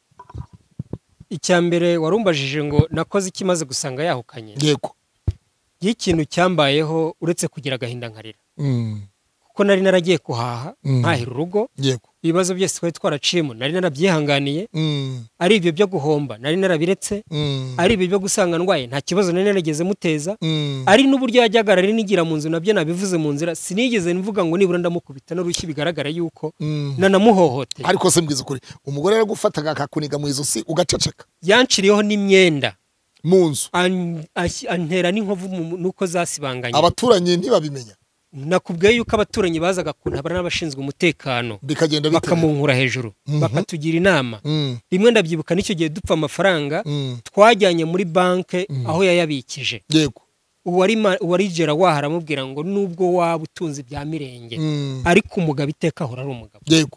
Icya mbere warumbajije ngo nakoze ikimaze gusanga yahukanye. Yego, y'ikintu cyambayeho uretse kugira agahinda nkarira. mm. Kuko nari naragiye kuhaha Mm. ntahira urugo, Yego, ibibazo byose twari twaraciyemo nari narabyihanganiye, mm. ari ibyo byo guhomba nari narabiretse, Mm. ari ibyo byo gusanga ndwaye nta kibazo nari narageze muteza, Mm. ari n'uburyo yajyaga arinigira mu nzu nabyo nabivuze mu nzira, sinigeze mvuga ngo nibura ndamukubita n'urushyi bigaragara yuko Mm. nanamuhohoteye. Ariko se mbwiza ukuri, umugore yaragufataga akakuniga mu izosi ugaceceka Yanciriyeho n'imyenda mu nzu, an- ash- antera n'inkovu mu- nuko zasibanganye. abaturanyi ntibabimenya, Nakubwiye yuko abaturanyi bazaga kuntabara n'abashinzwe umutekano bikagenda bite? bakamunkura hejuru, Mhm. bakatugira inama. Mm. Rimwe ndabyibuka n'icyo gihe dupfa amafaranga Mm. twajyanye muri banke aho yayabikije. Yego, Uwari ma- uwari Gera wahara amubwira ngo nubwo waba utunze ibya mirenge, mm. ariko umugabo iteka ahora ari umugabo. Yego,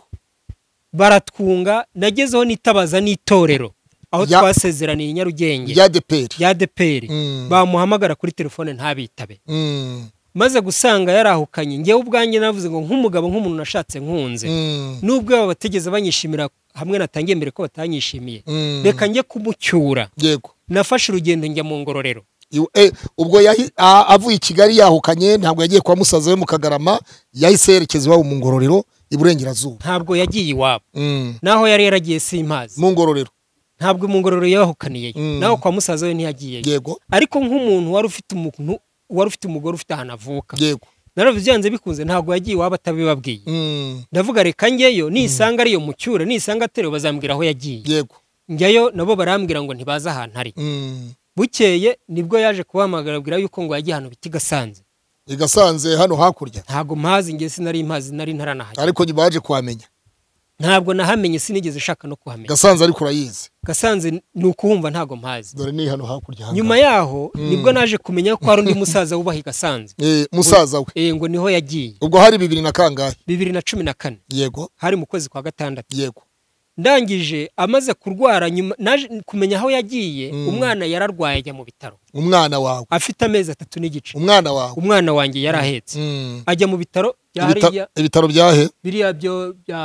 Baratwunga, nagezeho nitabaza n'itorero aho Ya- twasezeraniye i Nyarugenge ya deperi, ya Deperi, Mm. bamuhamagara kuri telefone ntabitabe. mm. Maze gusanga yarahukanye, ngewe ubwanjye navuze ngo nk'umugabo nk'umuntu nashatse nkunze, Mm. nubwo aba bategeze banyishimira hamwe natangiye mbere ko batanyishimiye, Mm. reka njye kumucyura. Yego, Nafashe urugendo njya mu Ngororero. Iw- eh, ubwo yahi- a- avuye i Kigali yahukanye, ntabwo yagiye kwa musaza we mu Kagarama, yahise yerekeza iwabo mu Ngororero iburengerazuba. Ntabwo yagiye iwabo, Mm. naho yari yaragiye simpazi. Mu Ngororero. Ntabwo mu Ngororero yahukaniyeyo, Mm. naho kwa musaza we ntiyagiyeyo. Yego, Ariko nk'umuntu wari ufite umuntu wari ufite umugore ufite ahantu avuka, yego, naravuze byanze bikunze ntabwo yagiye iwabo atabibabwiye. mm. Ndavuga reka njyeyo, nisanga ariyo mucyure, nisanga aterewe bazambwira aho yagiye. Yego, Njyayo nabo barambwira ngo ntibaza ahantu ari. mm. Bukeye nibwo yaje kubahamagara abwira yuko ngo yagiye ahantu biti Gasanze. Igasanze hano hakurya, Ntabwo mpazi, njye sinari mpazi, nari ntaranahajya. ariko nyuma yaje kuhamenya. Ntabwo nahamenye, sinigeze shaka no kuhamenya. Gasanze ariko urayizi, Gasanze ni ukuhumva ntabwo mpazi. dore ni hano hakurya. Nyuma yaho nibwo naje kumenya ko hari undi musaza wubaha i Gasanze. Eh, musaza we, Eh, ngo niho yagiye. ubwo hari bibiri na kangahe? bibiri na cumi na kane. Yego, Hari mu kwezi kwa gatandatu. yego, Ndangije amaze kurwara, nyuma naje kumenya aho yagiye, Mm. umwana yararwaye ajya mu bitaro. umwana wawe, Afite amezi atatu n'igice. umwana wawe. Umwana wanjye yarahetse. Mm. Ajya mu bitaro bya Ibita- hariya, ibitaro byahe? biriya byo bya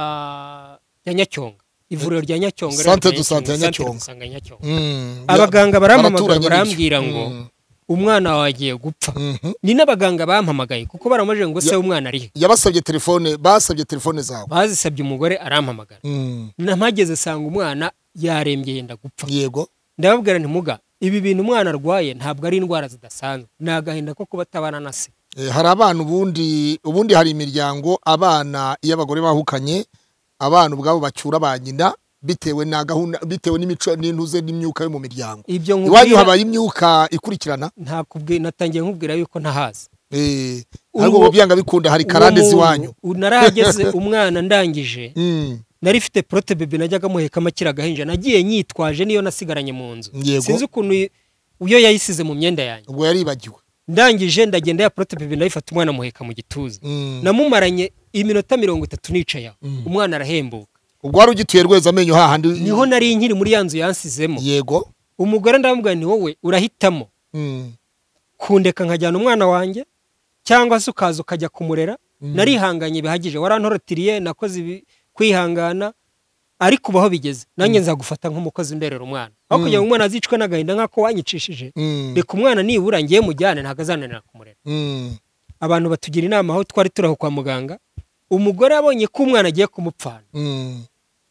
bya Nyacyonga. Ivuriro rya Nyacyonga. Centre rya de santé ya Centre de Nyacyonga. santé ya Nyacyonga. Mm. Abaganga barampamagara Abaturanyi barambwira bityo. ngo Mm. umwana wawe agiye gupfa. Mhm. Ni n'abaganga bampamagaye kuko baramajije ngo se umwana arihe. Yabasabye telefone, basabye telefone zawe. Bazisabye umugore arampamagara. Mm. Nampageze sanga umwana yarembye yenda gupfa. Yego, Ndababwira nti muga, ibi bintu umwana arwaye ntabwo ari indwara zidasanzwe. Ni agahinda ko kuba atabana na se. Eh, hari abana ubundi ubundi hari imiryango abana iyo abagore bahukanye, abana ubwabo bacyura ba nyina bitewe na gahunda, bitewe n'imico n'intuze n'imyuka yo mu miryango. Ibyo Iwanyu nkubwira habaye imyuka ikurikirana? nta kubwe natangiye nkubwira yuko ntahazi. Eh, Uwo- ariko byanga bikunda hari karande ziwanyu. Uwo muntu, narahageze umwana ndangije, Mm. nari mfite prote bebe najyaga muheka amakira agahinja, nagiye nyitwaje niyo nasigaranye mu nzu. Yego. Sinzi ukuntu y- uyo yayisize mu myenda yanjye. Ubwo yaribagiwe. Ndangije ndagenda ya prote bebe ndayifata umwana muheka mu gituza. Mm. Namumaranye iminota mirongo itatu nicaye aho. Mm. Umwana arahembuka. Ubwo wari ugituye rweza amenyo hahandi. Niho nari nkiri muri ya nzu yansizemo. Yego. Umugore ndamubwira ni wowe urahitamo Mm. kundeka nkajyana umwana wanjye cyangwa se ukaza ukajya kumurera. Narihanganye bihagije, warantorotiriye, nakoze ibi- kwihangana, ariko ubaho bigeze nanjye nzagufata nk'umukozi nderera umwana aho kugira ngo umwana azicwe n'agahinda nk'ako wanyicishije. Mm. Reka umwana nibura ngiye mujyane, ntabwo azananira kumurera. Mm. Abantu batugira inama aho twari turaho kwa muganga, umugore abonye ko umwana agiye kumupfana, Mm.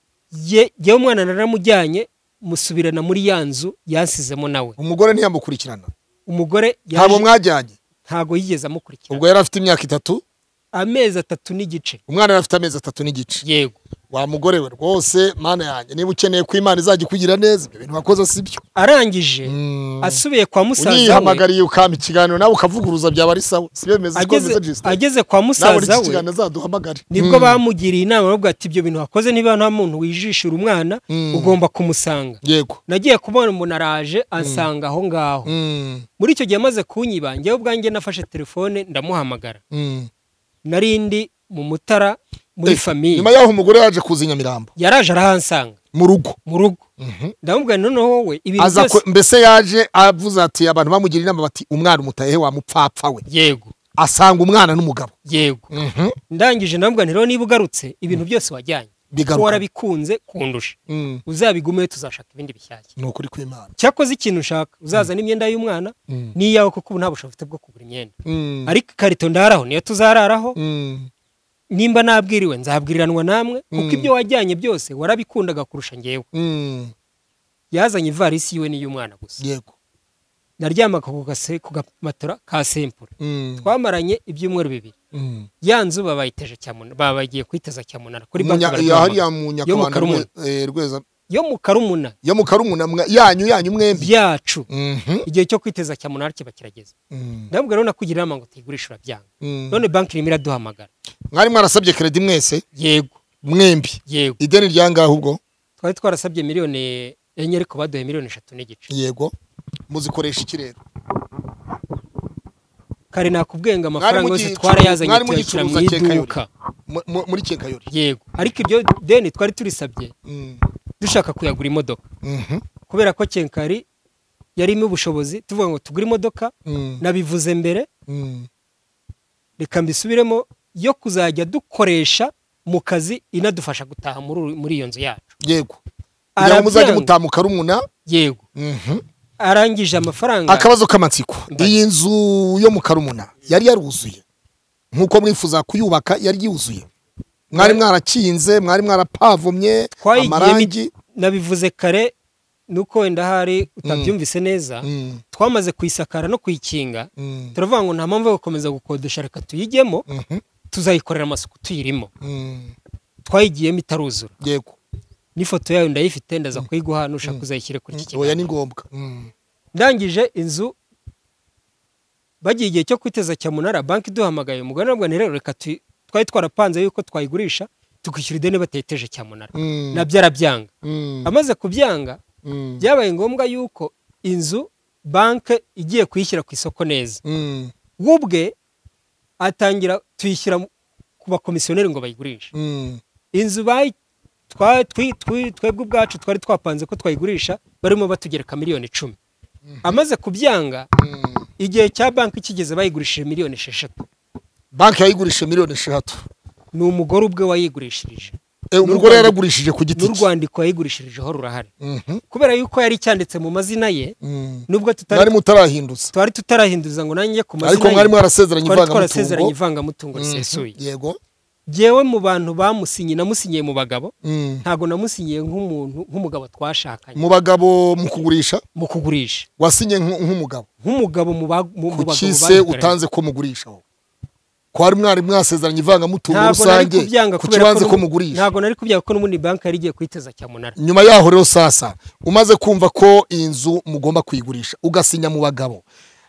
ye jyewe umwana naramujyanye musubirana muri ya nzu yansizemo nawe. Umugore ntiyamukurikirana. Umugore Ntabwo yaje mwajyanye. ntago yigeze amukurikira. Ubwo yari afite imyaka itatu, Amezi atatu n'igice. umwana yari afite amezi atatu n'igice. Yego. wa mugore we rwose mana yanjye niba ukeneye ko Imana izajya kugira neza ibyo bintu wakoze sibyo arangije asubiye kwa musaza we unihamagariye ukama ikiganiro nawe ukavuguruza byaba ari sawa sibemeze ko ageze meze ageze kwa musaza we ikiganiro zaduhamagare nibwo bamugiriye inama bavuga ati ibyo bintu wakoze niba nta muntu wijishira umwana ugomba kumusanga yego nagiye kubona umuntu araje ansanga aho ngaho muri icyo gihe amaze kunyiba njyewe ubwanjye nafashe telefone ndamuhamagara narindi mu Mutara muri famille nyuma yaho umugore yaje kuza Nyamirambo yaraje arahansanga mu rugo mu rugo ndamubwira noneho wowe ibintu aza mbese yaje avuze ati abantu bamugira inama bati umwana umutaye wa mupfapfa we yego asanga umwana n'umugabo yego ndangije ndamubwira rero niba ugarutse ibintu byose wajyanye ko warabikunze kundusha uzabigume tuzashaka ibindi bishyashya ni ukuri kw'Imana cyakoze ikintu ushaka uzazana imyenda y'umwana niyawe kuko nta bushobozi bwo kugura imyenda ariko ikarito ndaraho niyo tuzararaho nimba nabwiriwe nzabwiriranwa namwe kuko ibyo wajyanye byose warabikundaga kurusha ngewe yazanye ivarisi yiwe n'iy'umwana gusa yego naryamaga ku gase ku gamatora ka sempure twamaranye ibyumweru bibiri yanzu babayiteje cyamunara babagiye kwiteza cyamunara kuri banki ya hariya mu Nyakabanda rweza yo mu Karumuna yo mu Karumuna yanyu yanyu mwembi byacu igihe cyo kwiteza cyamunara kiba kirageze ndabwo rero nakugira inama ngo tuyigurisha urabyanga none banki irimo iraduhamagara mwari mwarasabye credit mwese yego mwembi yego ideni ryangaho ubwo twari twarasabye miliyoni enye ariko baduhe miliyoni eshatu n'igice yego muzikoresha iki rero kare nakubwenga amafaranga yose twarayazanye tuyashyira mu iduka muri Kenkayori yego ariko iryo deni twari turisabye dushaka kuyagura imodoka kubera ko Kenkari yarimo ubushobozi tuvuga ngo tugure imodoka nabivuze mbere reka mbisubiremo yo kuzajya dukoresha mu kazi inadufasha gutaha muri iyo nzu yacu yego kugira muzajye mutamuka rumuna yego arangije amafaranga akabazo k'amatsiko iyi nzu yo mu Karumuna yari yaruzuye nkuko mwifuza kuyubaka yari yuzuye mwari mwarakinze mwari mwarapavumye amarangi nabivuze kare nuko wenda hari utabyumvise neza twamaze kuyisakara no kuyikinga turavuga ngo nta mpamvu yo gukomeza gukodesha reka tuyigemo tuzayikorera amasuku tuyirimo twayigiyemo itaruzura yego n'ifoto yayo ndayifite ndaza kuyiguha nushaka kuzayishyire kuri iki oya ni ngombwa ndangije inzu bagiye igihe cyo kwiteza cyamunara banki duhamagaye umugore nabwo rero reka twari twarapanze yuko twayigurisha tukishyura ideni bateteje cyamunara nabyo arabyanga amaze kubyanga byabaye ngombwa yuko inzu banki igiye kuyishyira ku isoko neza ubwe atangira tuyishyira ku bakomisiyoneri ngo bayigurishe inzu bayi twebwe ubwacu twari twapanze ko twayigurisha barimo batugereka miliyoni icumi amaze kubyanga igihe cya banki kigeze bayigurishije miliyoni esheshatu banki yayigurishije miliyoni esheshatu ni umugore ubwe wayigurishirije umugore yaragurishije ku giti n'urwandiko yayigurishirijeho rurahari kubera yuko yari cyanditse mu mazina ye nubwo tutari mutarahindutsa twari tutarahinduza ngo nanjye ku mazina ariko mwari mwarasezeranye ivangamutungo risesuye yego jewe mu bantu bamusinye namusinyiye mu bagabo ntago namusinyiye nk'umuntu nk'umugabo twashakanye mu bagabo mu kugurisha mu kugurisha wasinye nk'umugabo nk'umugabo mu bagabo kise utanze ko mugurisha ko ari mwari mwasezeranye ivangamutungo rusange ku kibanze ko mugurisha ntago nari kubyanga ko n'ubundi banki yari igiye kwiteza cyamunara nyuma yaho rero sasa umaze kumva ko inzu mugomba kuyigurisha ugasinya mu bagabo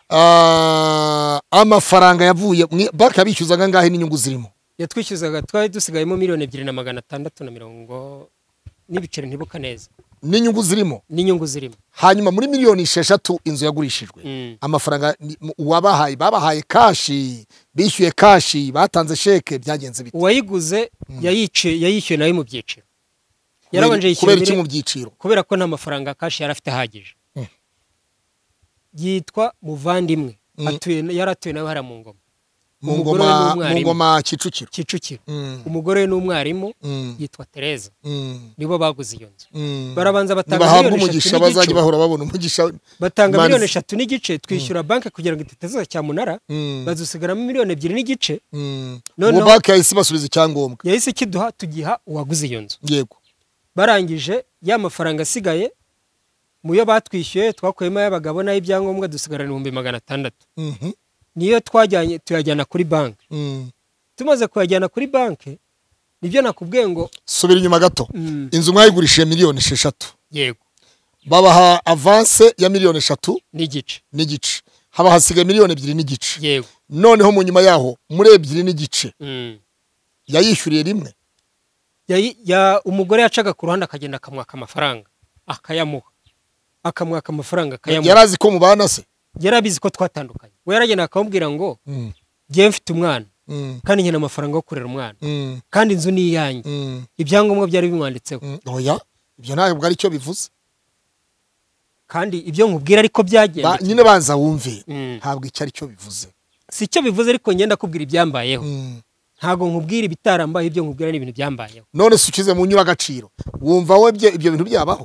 amafaranga yavuye banki yabishyuzaga ngahe n'inyungu zirimo yatwishyuzaga twari dusigayemo miliyoni ebyiri na magana atandatu na mirongo n'ibiceri ntibuka neza n'inyungu zirimo n'inyungu zirimo hanyuma muri miliyoni esheshatu inzu yagurishijwe amafaranga wabahaye babahaye kashi bishyuye kashi batanze sheke byagenze bite uwayiguze yayice yayishyuye nawe mu byiciro yarabanje yishyuye kubera iki mu byiciro kubera ko nta mafaranga kashi yari afite ahagije yitwa Muvandimwe atuye yaratuye nawe hara mu ngoma mu ngoma mu ngoma Kicukiro Kicukiro umugore n'umwarimu yitwa Tereza nibo baguze iyo nzu barabanza batanga miliyoni umugisha bazajya bahora babona umugisha batanga miliyoni eshatu n'igice twishyura banki kugira ngo iteteze cyamunara bazusigaramo miliyoni ebyiri n'igice none banki yahise basubiza icyangombwa yahise kiduha tugiha uwaguze iyo nzu yego barangije ya mafaranga asigaye muyo batwishyuye twakuyemo y'abagabo nayo ibyangombwa dusigarana ibihumbi magana atandatu niyo twajyanye tuyajyana kuri banki tumaze kuyajyana kuri banki nibyo nakubwiye ngo subira inyuma gato Mm. inzu mwayigurishije miliyoni esheshatu yego babaha avance ya miliyoni eshatu n'igice n'igice haba hasigaye miliyoni ebyiri n'igice yego noneho mu nyuma yaho muri ebyiri n'igice Mm. yayishyuriye rimwe Yayi- ya umugore yacaga ku ruhande akagenda akamwaka amafaranga akayamuha akamwaka amafaranga akayamuha yari azi ko mubana se yari abizi ko twatandukanye we yaragenda akamubwira ngo Mm, njyewe mfite umwana mm, kandi nkeneye amafaranga yo kurera umwana mm, kandi inzu ni iyanjye mm, ibyangombwa byari bimwanditseho mm. oya ibyo ntabwo ari cyo bivuze kandi ibyo nkubwira ariko Ba- byagenda nyine banza wumve Mm. ntabwo icyo ari cyo bivuze si icyo bivuze ariko ngenda kubwira ibyambayeho Mm. ntabwo nkubwira ibitarambaye ibyo nkubwira ni ibintu byambayeho none se ukize mu nyuragaciro wumva we bye- ibyo bintu byabaho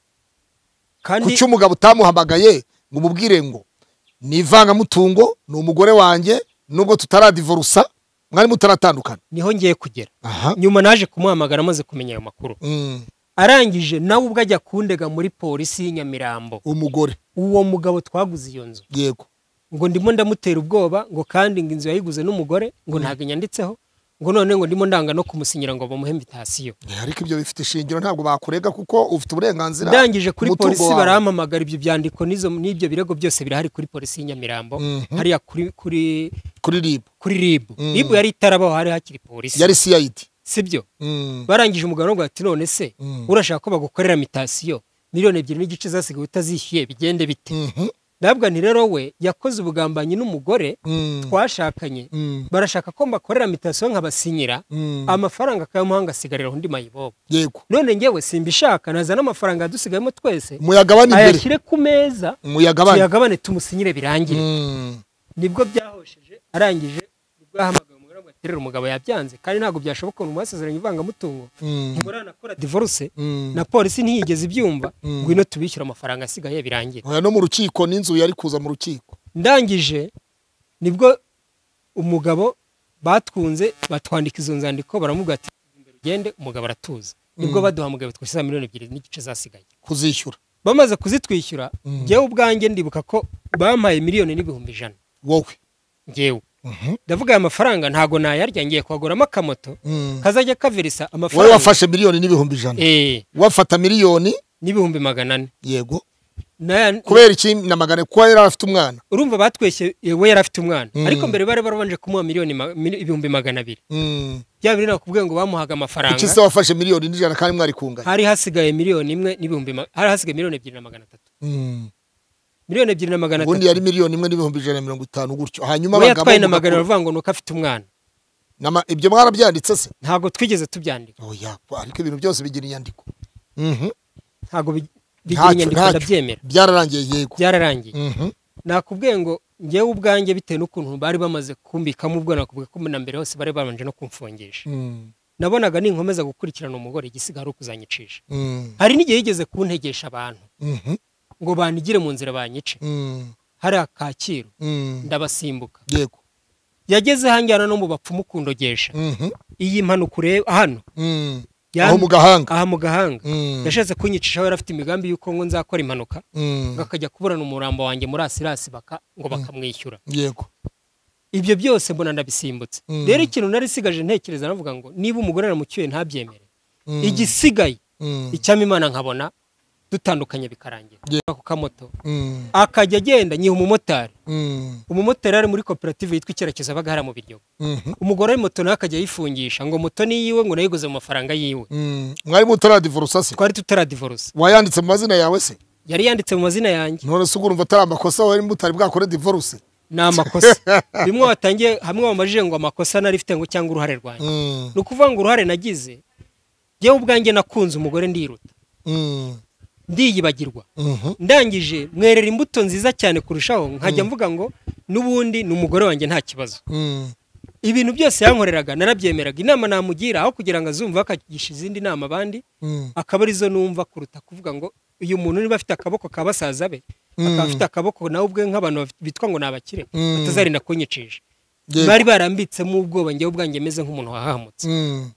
kandi kuki umugabo utamuhamagaye ngo umubwire ngo ni ivangamutungo ni umugore wanjye nubwo tutaradivorusa mwari mutaratandukana niho ngiye kugera aha nyuma naje kumuhamagara amaze kumenya ayo makuru Mm, arangije nawe ubwo ajya kundega muri polisi y'Inyamirambo umugore uwo mugabo twaguze iyo nzu yego ngo ndimo ndamutera ubwoba ngo kandi ngo inzu yayiguze n'umugore ngo ntabwo inyanditseho ngo none ngo ndimo ndanga no kumusinyira ngo bamuhe invitasiyo Eh, ariko ibyo bifite ishingiro ntabwo bakurega kuko ufite uburenganzira ndangije kuri umutungo polisi wawe. barampamagara ibyo byandiko n'izo n'ibyo birego byose birahari kuri polisi y'Inyamirambo Mhm. hariya kuri kuri kuri rib kuri RIB Mm. RIB yari itarabaho hari hakiri polisi yari C I D sibyo Mm, barangije umugabo ngo ati none se Mm. urashaka ko bagukorera mitasiyo miliyoni ebyiri n'igice zasigaye utazishyuye bigende bite mhm, ndabwa nti rero we yakoze ubugambanyi n'umugore mm, twashakanye mm, barashaka ko mbakorera mitasiyo nkabasinyira mm. amafaranga akayamuha ngasigarira undi mayibobo yego none ngewe simbishaka nazana amafaranga yadusigayemo twese muyagabane imbere ayashyire ku meza muyagabane tuyagabane tumusinyire birangire Mm, nibwo byahosheje arangije nibwo yahamagaye umugore ngo aterere umugabo yabyanze kandi ntabwo byashoboka ngo mwasezeranye ivangamutungo mm, ntimuranakora divorce mm. na polisi ntiyigeze ibyumva Mm. ngwino tubishyura amafaranga asigaye birangire oya no mu rukiko n'inzu yari kuza mu rukiko ndangije nibwo umugabo batwunze batwandika izo nzandiko baramubwira ati imbere ugende umugabo aratuza nibwo baduhamagaye twishyize miliyoni ebyiri n'igice zasigaye kuzishyura bamaze kuzitwishyura Mm. njyewe ubwanjye ndibuka ko bampaye miliyoni n'ibihumbi ijana wowe njyewe Mhm, ndavuga aya mafaranga ntago nayarya ngiye kuhaguramo akamoto mm. kazajya kaverisa wowe amafaranga wafashe miliyoni n'ibihumbi ijana eh wafata miliyoni n'ibihumbi magana ane yego Na- kubera iki na magana kuko yari afite umwana urumva batweshye we yari afite umwana Mm. ariko mbere bari barabanje kumuha miliyoni ma- mili- ibihumbi magana abiri Mm. bya biri nakubwiye ngo bamuhaga amafaranga kuki se wafashe miliyoni n'ijana kandi mwari kungana hari hasigaye miliyoni imwe n'ibihumbi ma- hari hasigaye miliyoni ebyiri na magana atatu Mm. miliyoni ebyiri na magana ubundi atatu yari miliyoni imwe n'ibihumbi ijana na mirongo itanu gutyo hanyuma we abagabo yatwaye na mugakora- magana aravuga ngo nuko afite umwana Nama- ibyo mwarabyanditse se ntabwo twigeze tubyandika oya ariko ibintu byose bigira inyandiko Mhm. ntabwo bi- bigira Ntacyo, inyandiko ntacyo. ndabyemera byararangiye yego byararangiye Mhm. nakubwiye ngo njyewe ubwanjye bitewe n'ukuntu bari bamaze kumbikamo ubwo nakubwiye ko na mbere hose bari babanje no kumfungisha Mm. nabonaga ninkomeza gukurikirana umugore igisiga ari ukuzanyicisha Mm. hari n'igihe yigeze kuntegesha abantu Mhm. ngo banigire mu nzira banyice Mm. hariya Kacyiru Mm. ndabasimbuka yego yageze hanjyana no mu bapfumu kundogesha Mhm. iyi mpanuka ureba hano Mm. yan- aho mu gahanga aha mu gahanga Mm. yashatse kunyicisha we yari afite imigambi y'uko ngo nzakora impanuka Mm. ngo akajya kuburana umurambo wanjye muri asirasi baka ngo bakamwishyura yego ibyo byose mbona ndabisimbutse Mm. rero ikintu nari sigaje ntekereza navuga ngo niba umugore aramucyuye ntabyemere Mm. igisigaye Mm. icyama imana nkabona dutandukanye bikarangira Yeah. ako kamoto Mm. akajya agenda nyiha umumotari Mm. umumotari ari muri koperative yitwa icyerekezo abaga hariya mu Biryogo Mhm. umugore ari moto nawe akajya ayifungisha ngo moto ni iyiwe ngo nayiguze mu mafaranga yiwe Mm. mwari mutaradivorusa se twari tutaradivorce wayanditse mu mazina yawe se yari yanditse mu mazina yanjye none se urumva atari amakosa wari mutari bwakore divorce ni amakosa bimwe watangiye hamwe wamajije ngo amakosa nari mfite ngo cyangwa uruhare rwanjye Mm. ni ukuvuga ngo uruhare nagize njyewe ubwanjye nakunze umugore ndiruta Mm. ndiyibagirwa Mhm. ndangije mwerera imbuto nziza cyane kurushaho nkajya mvuga ngo n'ubundi ni umugore wanjye nta kibazo Mm. ibintu byose yankoreraga narabyemeraga inama namugira aho kugira ngo azumve akagisha izindi nama abandi Mm. akaba arizo numva kuruta kuvuga ngo uyu muntu niba afite akaboko ka basaza be Mm. akaba afite akaboko nawe ubwe nk'abantu bafite- bitwa ngo ni abakire Mm. batazarinda kunyicisha Yego. bari barambitsemo ubwoba njyewe ubwanjye meze nk'umuntu wahahamutse Mm.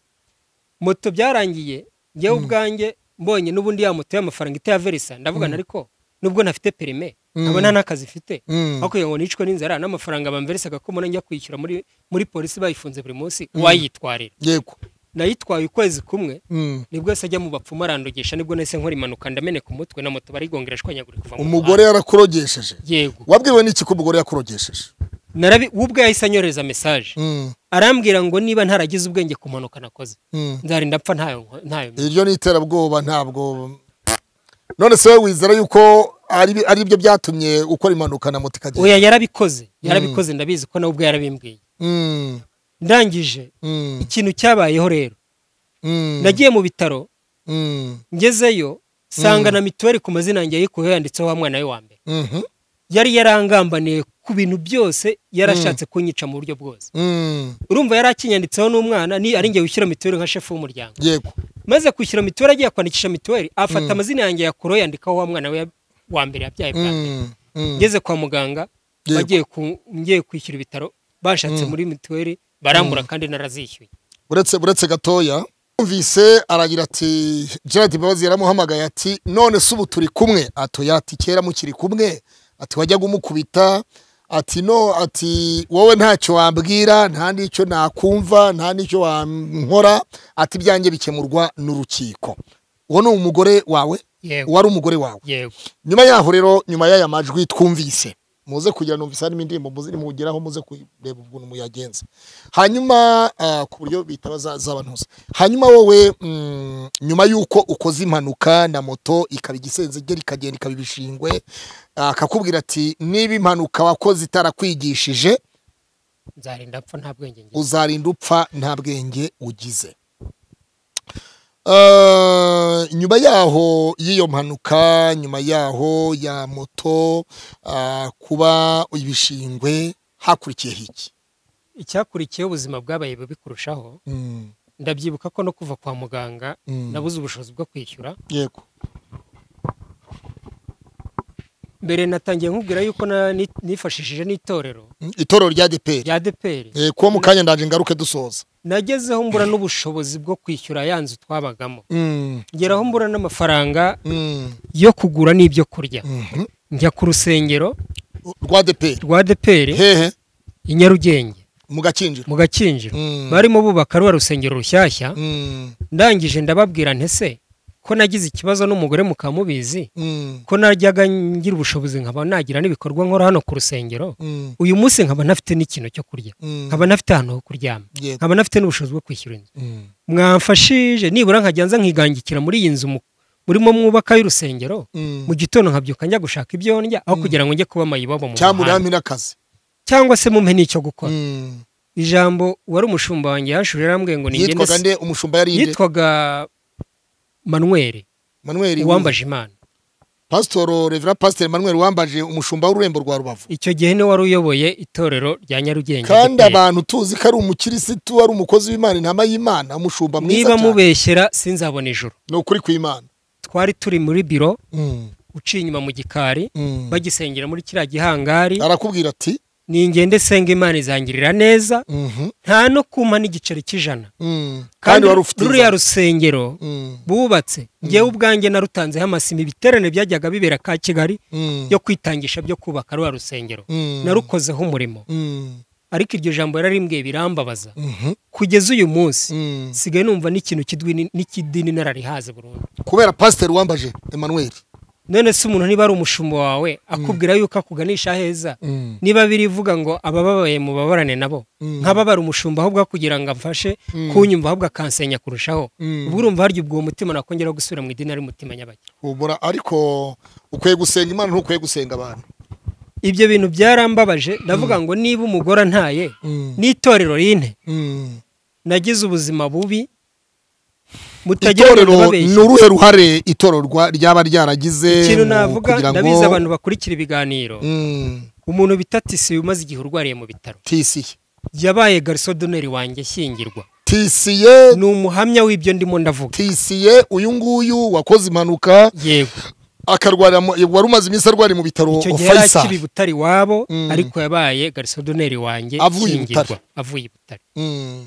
moto byarangiye njyewe ubwanjye mbonye n'ubundi ya moto y'amafaranga itayaverisa ndavuga Mm. ariko nubwo ntafite perime Mm. nkaba nta n'akazi mfite Mm. aho kugira ngo nicwe n'inzara n'amafaranga bamveresaga ko mbona njya kwishyura muri muri polisi bayifunze buri munsi uwayitwarira yego nayitwaye ukwezi kumwe Mm. nibwo se ajya mu bapfumu arandogesha nibwo nese nkora impanuka ndameneka umutwe na moto barigongera shwanyagura kuva mu umugore yarakurogesheje yego wabwiwe n'iki ko umugore yakurogesheje narabi ubwo yahise anyoreza message Mm. arambwira ngo niba ntaragize ubwenge ku mpanuka nakoze Mm. nzarinda pfa ntayo ntayo iryo ni iterabwoba ntabwo none se wowe wizera yuko ari ari byo byatumye ukora impanuka na moto ikagenda oya yarabikoze yarabikoze ndabizi ko nawe ubwo yarabimbwiye Mm. ndangije Mm. ikintu cyabayeho rero Mm. nagiye mu bitaro Mm. ngezeyo sanga na mituweli ku mazina yanjye yikuye yanditseho wa mwana we wa mbere Mhm. yari yarangambaniye ku bintu byose yarashatse kunyica mu buryo bwose Mm. urumva yari akinyanditseho n'umwana ni ari ngiye wishyura mituweli nka shefu w'umuryango yego maze kwishyura mituweli agiye kwandikisha mituweli afata amazina yanjye ya kuro yandikaho wa mwana we ya- wa mbere yabyaye bwa mbere Mm. Mm. ngeze kwa muganga Yego. bagiye ku ngiye kwishyura ibitaro bashatse muri mituweli barambura kandi narazishyuye uretse uretse gatoya umvise aragira ati Gerard Mbabazi yaramuhamagaye ati none se ubu turi kumwe atoya ati kera mukiri kumwe ati wajyaga umukubita ati no ati wowe ntacyo wambwira nta n'icyo nakumva nta n'icyo wankora ati byanjye bikemurwa n'urukiko uwo ni umugore wawe yego wari umugore wawe yego nyuma yaho rero nyuma y'aya majwi twumvise muze kugira numvise harimo indirimbo muzi nimugeraho muze kureba ukuntu muyagenza hanyuma ah, ku buryo bita z'abantuza hanyuma wowe mm, nyuma y'uko ukoze impanuka na moto ikaba igisenzegera ikagenda ikaba ibishingwe akakubwira ati niba impanuka wakoze itarakwigishije nzarinda pfa nta bwenge ngiye uzarinda upfa nta bwenge ugize. Uh, nyuma yaho y'iyo mpanuka nyuma yaho ya moto uh, kuba ibishingwe hakurikiye iki icyakurikiye ubuzima bwabaye bubi kurushaho mm. ndabyibuka ko no kuva kwa muganga Mm. nabuze ubushobozi bwo kwishyura yego mbere natangiye nkubwira yuko na- ni- nifashishije n'itorero Mm, itorero rya D P R rya deperi eh kuba mu kanya ndaje ngaruke dusoza nagezeho mbura n'ubushobozi bwo kwishyura ya nzu twabagamo mm. ngeraho mbura n'amafaranga mm. yo kugura n'ibyo kurya Mhm. njya ku rusengero rwa D P R rwa deperi hehe i Nyarugenge mu gakinjiro mu Gakinjiro Mm. barimo bubaka rwa rusengero rushyashya mm. ndangije ndababwira ntese ko nagize ikibazo n'umugore mukamubizi mm. ko najyaga ngira ubushobozi nkaba nagira n'ibikorwa nkora hano ku rusengero mm. uyu munsi nkaba ntafite n'ikintu cyo kurya Mm. nkaba ntafite ahantu ho kuryama Yego. nkaba ntafite n'ubushobozi bwo kwishyura inzu mm. mwamfashije nibura nkajya nza nkigangikira muri iyi nzu mu- murimo mwubaka y'urusengero Mm. mu gitondo nkabyuka njya gushaka ibyo ndya aho kugira ngo njye kuba mayibobo mu cyangwa muhanda uramira akazi cyangwa se mumpe n'icyo gukora mm. ijambo wari umushumba wanjye yashuri yarambwiye ngo ningende yitwaga nde umushumba yari inde yitwaga Manuel Manuel uwambaje Imana Pastor Reverend Pastor Manuel wambaje umushumba w'ururembo rwa Rubavu icyo gihe ni wari uyoboye itorero rya Nyarugenge kandi D P R. abantu tuzi ko ari umukirisitu ari umukozi w'Imana intama y'Imana umushumba mwiza niba cyane mubeshyera sinzabona ijuru ni ukuri kw'Imana twari turi muri biro mm. uciye inyuma mu gikari mm. bagisengera muri kiriya gihangari arakubwira ati ningende senga Imana izangirira neza mhm nta no kumpa n'igiceri cy'ijana mm. kandi kandi wari ufite ruriya inzara. rusengero mm. bubatse ngewe ubwanjye narutanzeho amasima ibiterane byajyaga bibera ka Kigali mm. byo kwitangisha byo kubaka ruriya rusengero mm. narukozeho umurimo mm. ariko iryo jambo yararimbwiye birambabaza mhm kugeza uyu munsi mm. sigaye numva n'ikintu kidwini n'ikidini nararihaze burundu kubera Pastor wambaje Emmanuel none se umuntu niba ari umushumba wawe akubwira yuko akuganisha heza mm. niba birivuga ngo abababaye mu babarane nabo Mm. nk'ababara umushumba ahubwo kugira ngo amfashe kunyumva ahubwo akansenya kurushaho Mm. ubwo urumva harya ubwo uwo mutima nakongera gusubira mu idini ari mutima nyabaki ubura ariko ukwiye gusenga Imana ntukwiye gusenga abantu ibyo bintu byarambabaje ndavuga ngo niba umugore antaye mm. n'itorero rinte mm. nagize ubuzima bubi mutagira itorero babeshya ni uruhe ruhare itororwa ryaba ryaragize ikintu mu navuga kugira ngo ndabizi abantu bakurikira ibiganiro mm. umuntu bita Tisiye umaze igihe urwariye mu bitaro tisiye yabaye garisodoneri wanjye shyingirwa tisiye ni umuhamya w'ibyo ndimo ndavuga tisiye uyu nguyu wakoze impanuka yego akarwarira mu- wari umaze iminsi arwariye mu bitaro icyo gihe yari Faisal akiba i Butare iwabo Mm. ariko yabaye garisodoneri wanjye Avuye i shyingirwa Butare. avuye i Butare mm.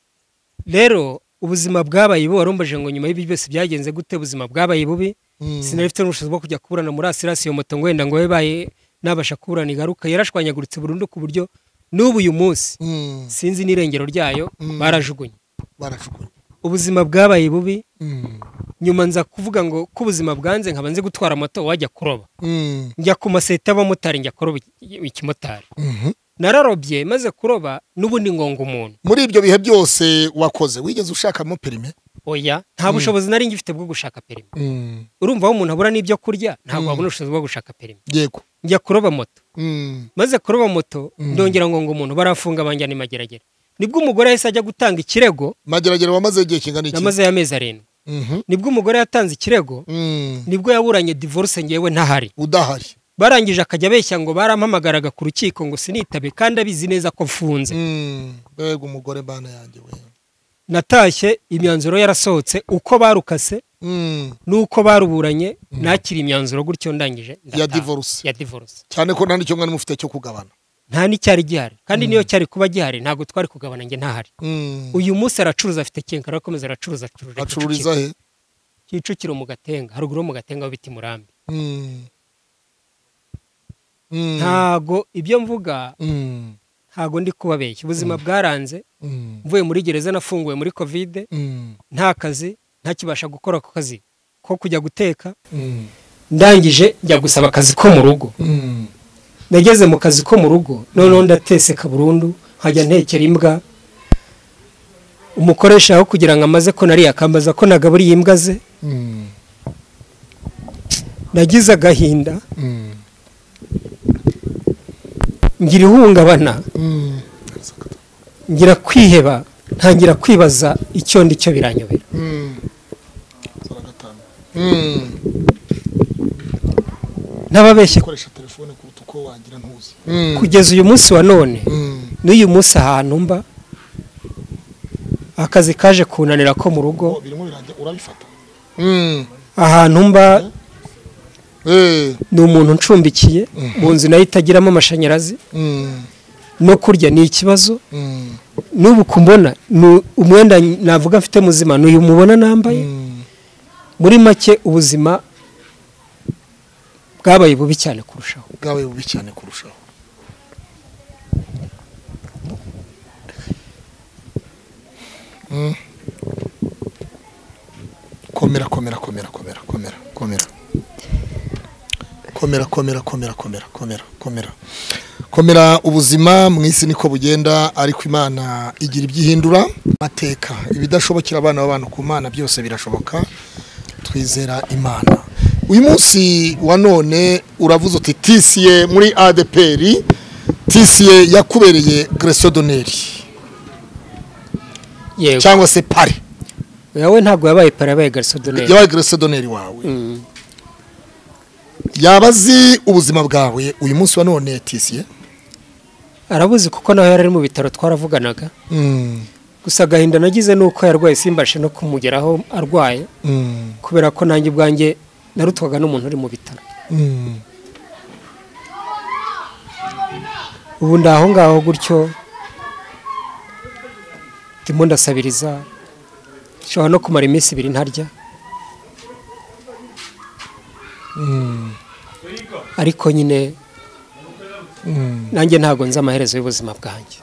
rero ubuzima bwabaye bubi warumbaje ngo nyuma y'ibi byose byagenze gute ubuzima bwabaye bubi mm. sinari mfite n'ubushobozi bwo kujya kuburana muri asirasi iyo moto ngo wenda ngo yabaye nabasha kuburana igaruka yarashwanyaguritse burundu ku buryo n'ubu uyu munsi mm. sinzi n'irengero ryayo Mm. barajugunye barajugunye ubuzima bwabaye bubi Mm. nyuma nza kuvuga ngo ko ubuzima bwanze nkaba nzi gutwara moto wajya kuroba Mm. njya ku maseta y'abamotari njya kuroba iki- ikimotari Mhm. nararobye maze kuroba n'ubundi ngonga umuntu muri ibyo bihe byose wakoze wigeze ushakamo perime oya nta bushobozi nari ngifite bwo gushaka perimi Mm. urumva aho umuntu abura n'ibyo kurya ntabwo wabona ubushobozi bwo gushaka perimi yego njya kuroba moto Mm. maze kuroba moto ndongera ngo ngo umuntu barafunga banjyana imageragere nibwo umugore yahise ajya gutanga ikirego mageragere wamaze igihe kingana iki namaze y'amezi arindwi Mhm. nibwo umugore yatanze ikirego Mm. nibwo yaburanye divorce ngewe ntahari udahari barangije akajya abeshya ngo barampamagaraga ku rukiko ngo sinitabe kandi abizi neza ko mfunze Mm. mbega umugore bana yanjye we natashye imyanzuro yarasohotse uko barukase Mm. nuko baruburanye nakira imyanzuro gutyo ndangije ya ndataha. divorce ya divorce cyane ko nta n'icyo mwari mufite cyo kugabana nta n'icyari gihari kandi niyo cyari kuba gihari ntabwo twari kugabana njye ntahari Mm. uyu munsi aracuruza afite kenkara arakomeza aracuruza acururiza acururiza he Kicukiro mu Gatenga haruguru yo mu Gatenga aho bita Murambi Mm. Mm. ntago ibyo mvuga Mm. ntago ndi kubabeshya ubuzima bwaranze Mm. mvuye muri gereza nafunguwe muri covid Mm. nta kazi ntakibasha gukora ako kazi ko kujya guteka Mm. ndangije njya gusaba akazi ko mu rugo Mm. nageze mu kazi ko mu rugo noneho ndateseka burundu nkajya ntekera imbwa umukoresha aho kugira ngo amaze ko nari akambaza ko nagaburiye imbwa ze Mm. nagize agahinda Mm. ngira ihungabana Mm. ngira kwiheba ntangira kwibaza icyo ndi cyo biranyobera Mm. Mm. n'ababeshye koresha telefone kuruta uko wagira ntuzi Mm. kugeza uyu munsi wa none Mm. n'uyu munsi ahantu mba akazi kaje kunanira ko mu rugo Oh, birimo birajya urabifata Mm. ahantu mba Eh. ni umuntu ncumbikiye mu nzu nayo itagiramo amashanyarazi Mm. no kurya ni ikibazo Mm. n'ubu kumbona ni umwenda navuga mfite muzima n'uyu mubona nambaye Mm. muri make ubuzima bwabaye bubi cyane kurushaho bwabaye bubi cyane kurushaho Mm. komera komera komera komera komera komera komera komera komera komera komera komera komera ubuzima mu isi niko bugenda ariko imana igira ibyihindura amateka ibidashobokera abana b'abantu ku mana byose birashoboka twizera imana uyu munsi wa none uravuze uti tisiye muri A D P R tisiye yakubereye Gresodoneri yego cyangwa se pare yawe ntabwo yabaye pare yabaye garisodoneri yabaye Gresodoneri wawe Mm. yabazi ubuzima bwawe uyu munsi wa none tisiye arabuzi kuko nawe yari ari mu bitaro twaravuganaga Mm. gusa agahinda nagize nuko yarwaye simbashe no kumugeraho arwaye Mm. kubera ko nanjye ubwanjye narutwaga n'umuntu uri mu bitaro Mm. ubu ndaho ngaho gutyo ndimo ndasabiriza nshobora no kumara iminsi ibiri ntarya Mm. ariko nyine Mm. nanjye ntabwo nzi amaherezo y'ubuzima bwanjye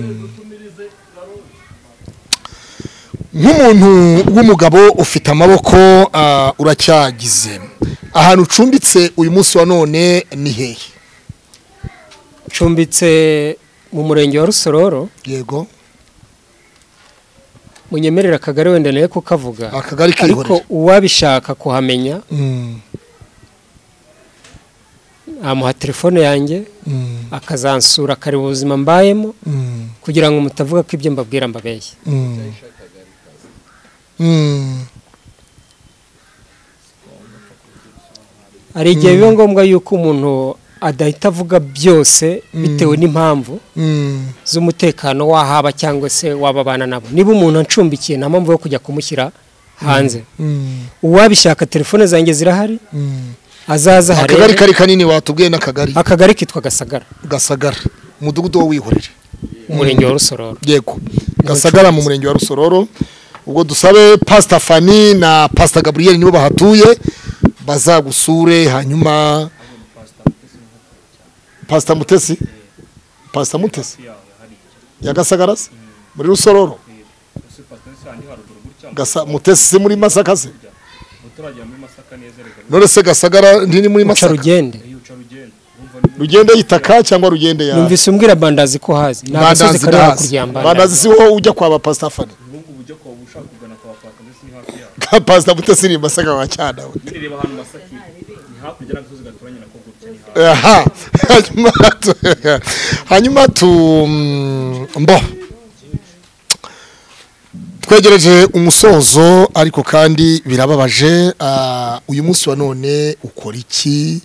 nk'umuntu w'umugabo ufite amaboko ah, uracyagize ahantu ucumbitse uyu munsi wa none ni hehe ncumbitse mu murenge wa Rusororo yego munyemerera akagari wenda naye kukavuga akagari ariko kihorera uwabishaka kuhamenya Mm. amuha telefone yanjye Mm. akazansura akareba ubuzima mbayemo Mm. kugira ngo mutavuga ko ibyo mbabwira mbabeshye Mm. Mm. hari igihe biba ngombwa yuko umuntu adahita avuga byose bitewe n'impamvu Mm. z'umutekano wahaba cyangwa se wababana nabo niba umuntu ancumbikiye nta mpamvu yo kujya kumushyira hanze Mm. uwabishaka telefone zanjye zirahari Mm. azaza akagari harebe kari kanini watubwiye n'akagari akagari kitwa Gasagara gasagara umudugudu wo wihorere umurenge wa Rusororo yego gasagara mu murenge wa Rusororo ubwo dusabe Pastor Fani na Pastor Gabriel nibo bahatuye bazagusure hanyuma Pastor Mutesi Pastor Mutesi ya Gasagara se muri Rusororo gasa Mutesi muri Masaka se Muturage muri Masaka neza rega none se Gasagara ndini muri Masaka rugende uca rugende rugende yitaka cyangwa rugende ya numvise umbwira bandazi ko hazi Bandazi kare hakuryamba Bandazi si ho ujya kwa Pastor Fani n'ubwo buryo ko ushaka kugana kwa Pastor ndetse ni hafi yaho ka Pastor Mutesi ni Masaka wa cyana we nyine reba ahantu Masaka ni hakurya n'agasozi gaturanye nako gutya ni hafi aha hanyuma tu hanyuma tu mbo twegereje umusozo ariko kandi birababaje uyu munsi wa none ukora iki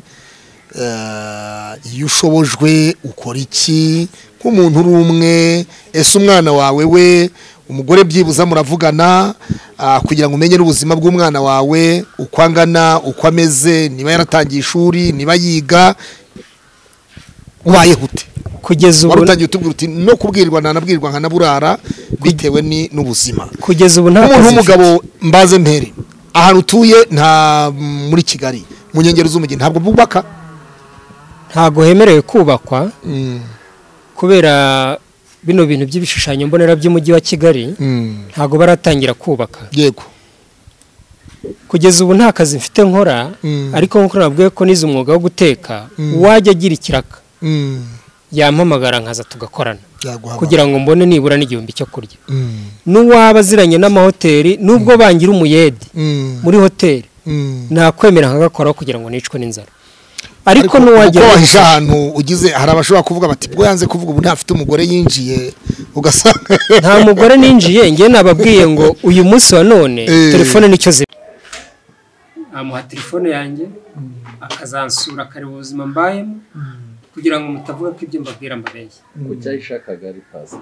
iyo ushobojwe ukora iki nk'umuntu uri umwe ese umwana wawe we umugore byibuza muravugana kugira ngo umenye n'ubuzima bw'umwana wawe uko angana uko ameze niba yaratangiye ishuri niba yiga ubaye hute kugeza ubu warutangiye utubwira uti no kubwirwa nanabwirwa nkanaburara bitewe ni n'ubuzima kugeza ubu nta umuntu w'umugabo mbaze mpere ahantu utuye nta muri Kigali mu nkengero z'umujyi ntabwo bubaka ntago hemerewe kubakwa kubera bino bintu by'ibishushanyo mbonera by'umujyi wa Kigali ntago baratangira kubaka yego kugeza ubu nta kazi mfite nkora ariko nko nabwiye ko nize umwuga wo guteka wajya agira ikiraka yampamagara nkaza tugakorana kugira ngo mbone nibura n'igihumbi cyo kurya n'uwaba aziranye n'amahoteli nubwo bangira umuyede muri hoteli nakwemera nkagakoraho kugira ngo nicwe n'inzara ariko nuwagera wahisha ahantu ugize hari abashobora kuvuga bati bwo yanze kuvuga ubu ntafite umugore yinjiye ugasanga nta mugore ninjiye ngiye nababwiye ngo uyu munsi wa none telefone nicyo zi amuha telefone yanjye akazansura kare ubuzima mbayemo kugira ngo mutavuga ko ibyo mbabwira mbabeshye kucyayishakaga ari pasi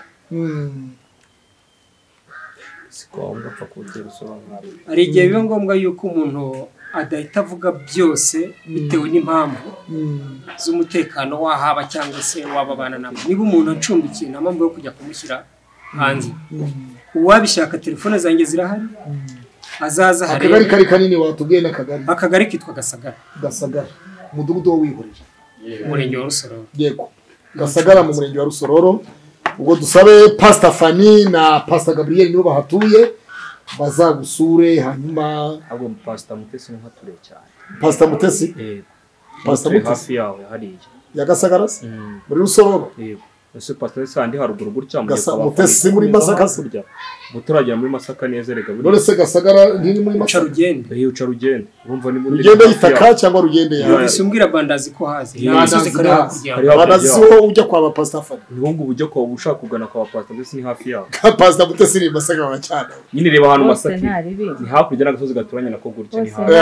sikomba pfa kugera usobanura ari igihe biba ngombwa yuko umuntu adahita avuga byose bitewe n'impamvu z'umutekano wahaba cyangwa se wababana nabo niba umuntu acumbikiye nta mpamvu yo kujya kumushyira hanze uwabishaka telefone zanjye zirahari azaza hari akagari kari kanini watubwiye n'akagari akagari kitwa Gasagara Gasagara umudugudu wo wihurije umurenge wa Rusororo yego Gasagara mu murenge wa Rusororo ubwo dusabe Pastor Fani na Pastor Gabriel nibo bahatuye bazagusure hanyuma abo Pastor Mutesi nka ture cyane Pastor Mutesi eh Pastor Mutesi hafi yawe hariye ya Gasagara muri Rusororo yego ese Pastor sandi haruguru gutya mu Mutesi muri Masaka kurya muturage muri Masaka neza rega none se Gasagara ndini muri Masaka rugende eh uca rugende urumva ni muri rugende yitaka cyangwa rugende ya yose umbwira bandazi ko hazi bandazi kare hakurya bandazi ho ujya kwa Pastor Fani nibongo ubujyo ko ushaka kugana kwa Pastor ndetse ni hafi yawe Pastor Mutesi ni Masaka wa cyane nyine reba ahantu Masaka ni hakurya n'agasozi gaturanye nako gutya ni hafi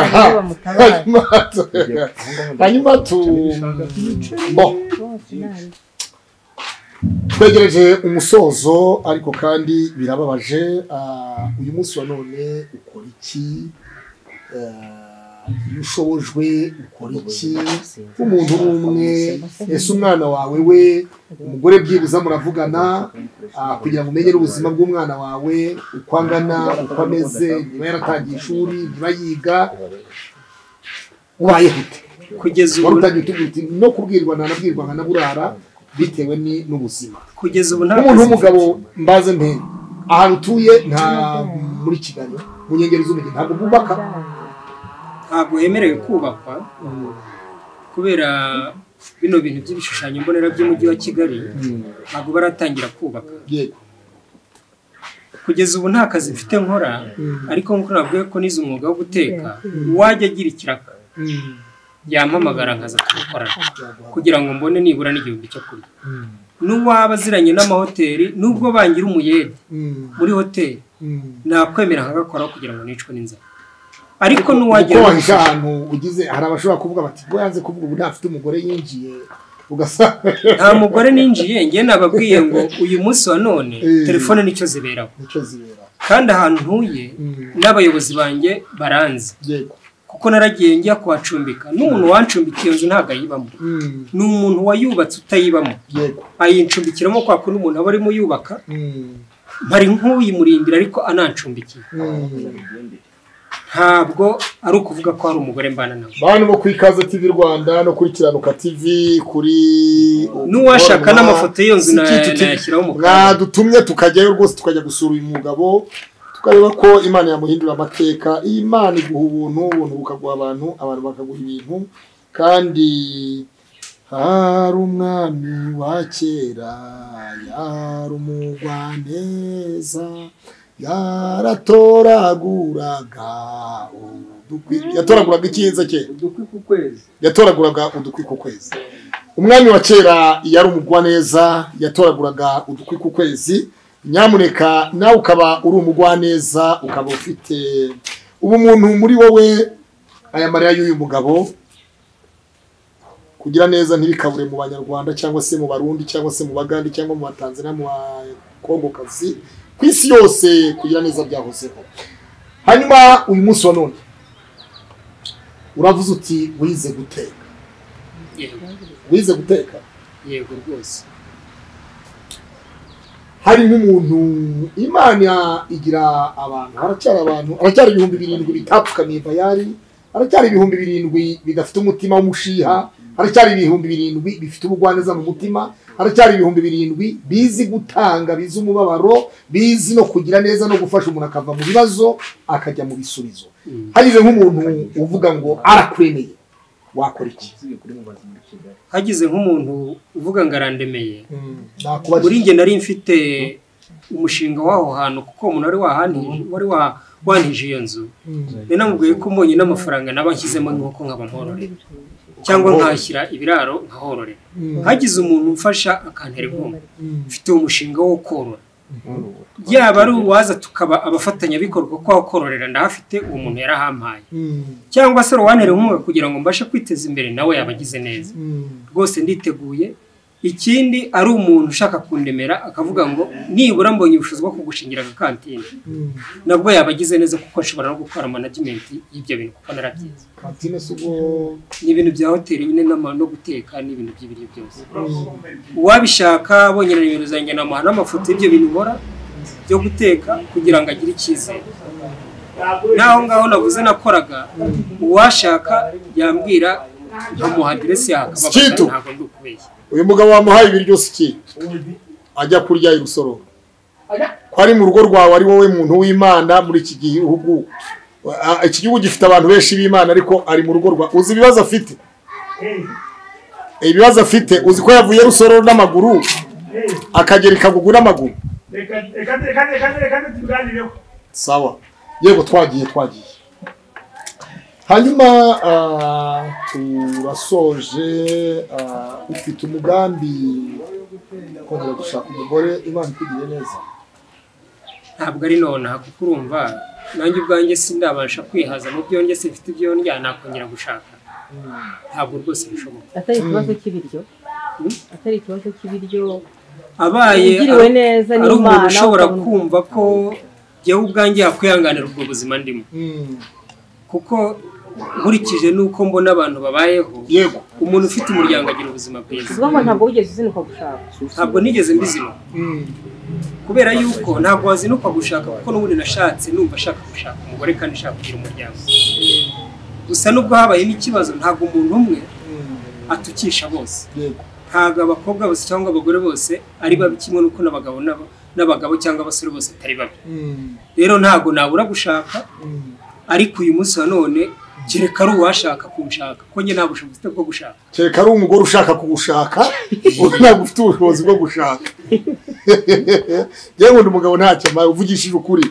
hanyuma tu bo twegereje umusozo ariko kandi birababaje uyu munsi wa none ukora iki iyo ushobojwe ukora iki nk'umuntu uri umwe ese umwana wawe we umugore byibuza muravugana kugira ngo umenye n'ubuzima bw'umwana wawe uko angana uko ameze niba yaratangiye ishuri niba yiga ubaye hute kugeza ubu warutangiye utubwira uti no kubwirwa nanabwirwa nkanaburara bitewe ni n'ubuzima kugeza ubu nta umuntu w'umugabo mbaze mpere ahantu utuye nta muri Kigali mu nkengero z'umujyi ntabwo bubaka ntabwo hemerewe kubakwa kubera bino bintu by'ibishushanyo mbonera by'umujyi wa Kigali ntabwo baratangira kubaka yego kugeza ubu nta kazi mfite nkora ariko nko nabwiye ko nize umwuga wo guteka wajya agira ikiraka yampamagara nkaza tugakorana kugira ngo mbone nibura n'igihumbi cyo kurya n'uwaba aziranye n'amahoteli nubwo bangira umuyede muri hoteli nakwemera nkagakoraho kugira ngo nicwe n'inzara ariko n'uwagira wahisha ahantu ugize hari abashobora kuvuga bati bwo yanze kuvuga ubu ntafite umugore yinjiye ugasanga nta mugore ninjiye ngiye nababwiye ngo uyu munsi wa none telefone nicyo ziberaho nicyo ziberaho kandi ahantu ntuye n'abayobozi banjye baranze yego kuko naragiye njya kuhacumbika n'umuntu wancumbikiye iyo nzu ntabwo ayibamo ni umuntu wayubatse utayibamo ayicumbikiramo kwa kundi umuntu aba arimo yubaka mpari nk'uyimurindira ariko anancumbikiye ntabwo ari ukuvuga ko hari umugore mbana nawe bantu bo ku Ikaze T V Rwanda no kuri Kiranuka T V kuri n'uwashaka n'amafoto y'iyo nzu nayashyiraho mu kanwa dutumye tukajyayo rwose tukajya gusura uyu mugabo tukareba ko Imana yamuhindura amateka. Imana iguha ubuntu, ubuntu bukaguha abantu, abantu bakaguha ibintu. Kandi hari umwami wa kera yari umugwaneza yaratoraguraga udukwi yatoraguraga ikiza cye udukwi ku kwezi yatoraguraga udukwi ku kwezi. Umwami wa kera yari umugwaneza yatoraguraga udukwi ku kwezi. Nyamuneka nawe ukaba uri umugwaneza, ukaba ufite ubumuntu muri wowe. Aya marira y'uyu mugabo kugira neza ntibikabure mu Banyarwanda cyangwa se mu Barundi cyangwa se mu Bagande cyangwa mu Batanzania mu Kongokazi ku isi yose, kugira neza byahozeho. Hanyuma uyu munsi wa none uravuze uti wize guteka. yego Wize guteka? yego rwose. Hari nk'umuntu Imana igira abantu, haracyari abantu, haracyari ibihumbi birindwi bitapfukamiye Bayali, haracyari ibihumbi birindwi bidafite umutima w'umushiha, haracyari ibihumbi birindwi bifite ubugwaneza mu mutima, haracyari ibihumbi birindwi bizi gutanga, bizi umubabaro, bizi no kugira neza no gufasha umuntu akava mu bibazo akajya mu bisubizo. Hagize nk'umuntu uvuga ngo arakwemeye, wakora iki? Hagize nk'umuntu uvuga ngo arandemeye, nakubaza muri nge nari mfite umushinga waho hantu, kuko umuntu wari wahanije wari wanije iyo nzu. Ni namubwiye ko mbonye n'amafaranga naba nshyizemo nk'uko nkaba mpororera cyangwa nkashyira ibiraro nkahororera. Hagize umuntu umfasha akantera inkunga, mfite umushinga wo korora, yaba ari uwaza tukaba abafatanyabikorwa ko kororera ndahafite, uwo muntu yarahampaye, cyangwa se ruwantere inkunga kugira ngo mbashe kwiteza imbere, nawe yabagize neza. Rwose nditeguye. Ikindi ari umuntu ushaka kundemera akavuga ngo nibura mbonye ubushobozi bwo kugushingira agakantine, nabwo yabagize neza, kuko nshobora no gukora management y'ibyo bintu kuko narabyize. kantine sugo Ni ibintu bya hoteli nyine no guteka n'ibintu by'ibiryo byose. Uwabishaka abonye nimero zanjye namuha n'amafoto y'ibyo bintu nkora byo guteka kugira ngo agire icyizere. Naho ngaho navuze nakoraga, uwashaka yambwira nkamuha aderesi yakabaga, ntabwo ndukubeshya. Uyu mugabo wamuhaye ibiryo siki ajya kurya i Rusororo, ko ari mu rugo rwawe, ari wowe muntu w'Imana muri iki gihugu. Iki gihugu gifite abantu benshi b'Imana, ariko ari mu rugo rwa. Uzi ibibazo afite? Ibibazo afite uzi ko yavuye Rusororo n'amaguru akagera Kagugu n'amaguru. Sawa, yego twagiye twagiye. Hanyuma turasoje, ufite umugambi kongera gushaka umugore, Imana ikugire neza? Ntabwo ari nonaha, kuko urumva nanjye ubwanjye sindabasha kwihaza mu byo njye sifite ibyo ndya, nakongera gushaka. Ntabwo rwose bishoboka. Atari ikibazo cy'ibiryo, atari ikibazo cy'ibiryo, abaye ari umuntu ushobora kumva ko jyewe ubwanjye yakwihanganira ubwo buzima ndimo, kuko nkurikije nuko mbona abantu babayeho. Yego, umuntu ufite umuryango agira ubuzima bwiza. Ubwo ntabwo wigeze uzinuka gushaka? Ntabwo nigeze mbizinuka, kubera yuko ntabwo wazinuka gushaka, kuko n'ubundi nashatse numva ashaka gushaka umugore kandi ashaka kugira umuryango. Gusa nubwo habaye n'ikibazo, ntabwo umuntu umwe atukisha bose. Ntabwo abakobwa bose cyangwa abagore bose ari babi kimwe nuko n'abagabo n'abagabo cyangwa abasore bose atari babi. Rero ntabwo nabura gushaka, ariko uyu munsi wa none kereka ari uwashaka kunshaka, ko njye nta bushobozi bwo gushaka. Kereka ari umugore ushaka kugushaka, ntabwo ufite ubushobozi bwo gushaka. Yewe umugabo ntacyo amaye, uvugishije ukuri.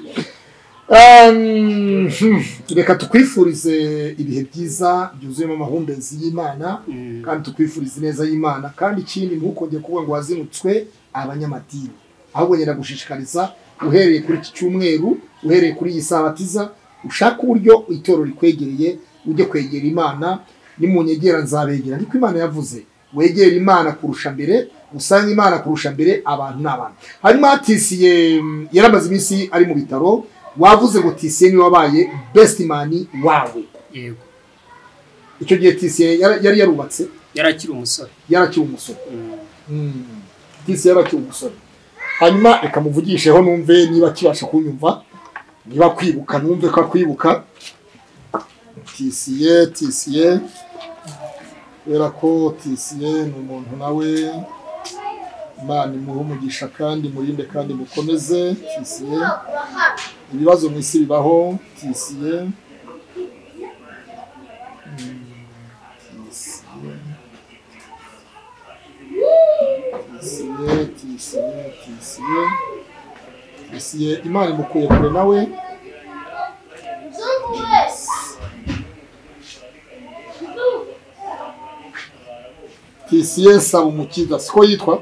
Reka tukwifurize ibihe byiza byuzuyemo amahumbezi y'Imana, kandi tukwifurize neza y'Imana. Kandi ikindi ntukongere kuvuga ngo wazinutswe abanyamadini, ahubwo ngenda gushishikariza uhereye kuri iki cyumweru, uhereye kuri iyi sabatiza, ushaka uburyo itorero rikwegereye ujye kwegera Imana. Nimunyegera nzabegera, niko Imana yavuze. Wegera Imana kurusha mbere, usanga Imana kurusha mbere, abantu n'abantu. Hanyuma Tisiye yaramaze iminsi ari mu bitaro, wavuze ngo Tisiye ni wabaye best man wawe. Yego. Icyo gihe Tisiye yari yarubatse, yarakiri umusore. Yarakiri umusore. Mm. Tisiye yarakiri umusore. Hanyuma reka muvugisheho numve niba kibasha kunyumva, niba kwibuka numve ko kwibuka. Tisiye Tisiye era ko Tisiye ni umuntu nawe Imana imuhe umugisha kandi murinde kandi mukomeze. Tisiye ibibazo mu isi bibaho. Tisiye Tisiye Tisiye Tisiye Tisiye Imana imukuye kure nawe. Tisiye saba umukiza siko yitwa.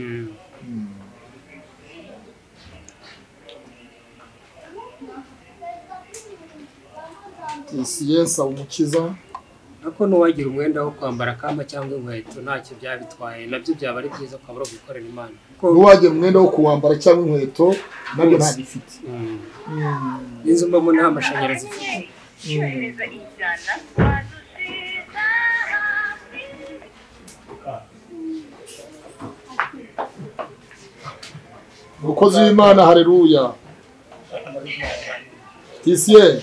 Tisiye saba umukiza. Ako nuwagira umwenda wo kwambara kamba cyangwa inkweto ntacyo byabitwaye, nabyo byaba ari byiza ukabura gukorera Imana. Nuwagira umwenda wo kuwambara cyangwa inkweto nabyo ntabifite. Inzu mbamo nta mashanyarazi ifite. Umukozi w'Imana, haleluya. Tisiye.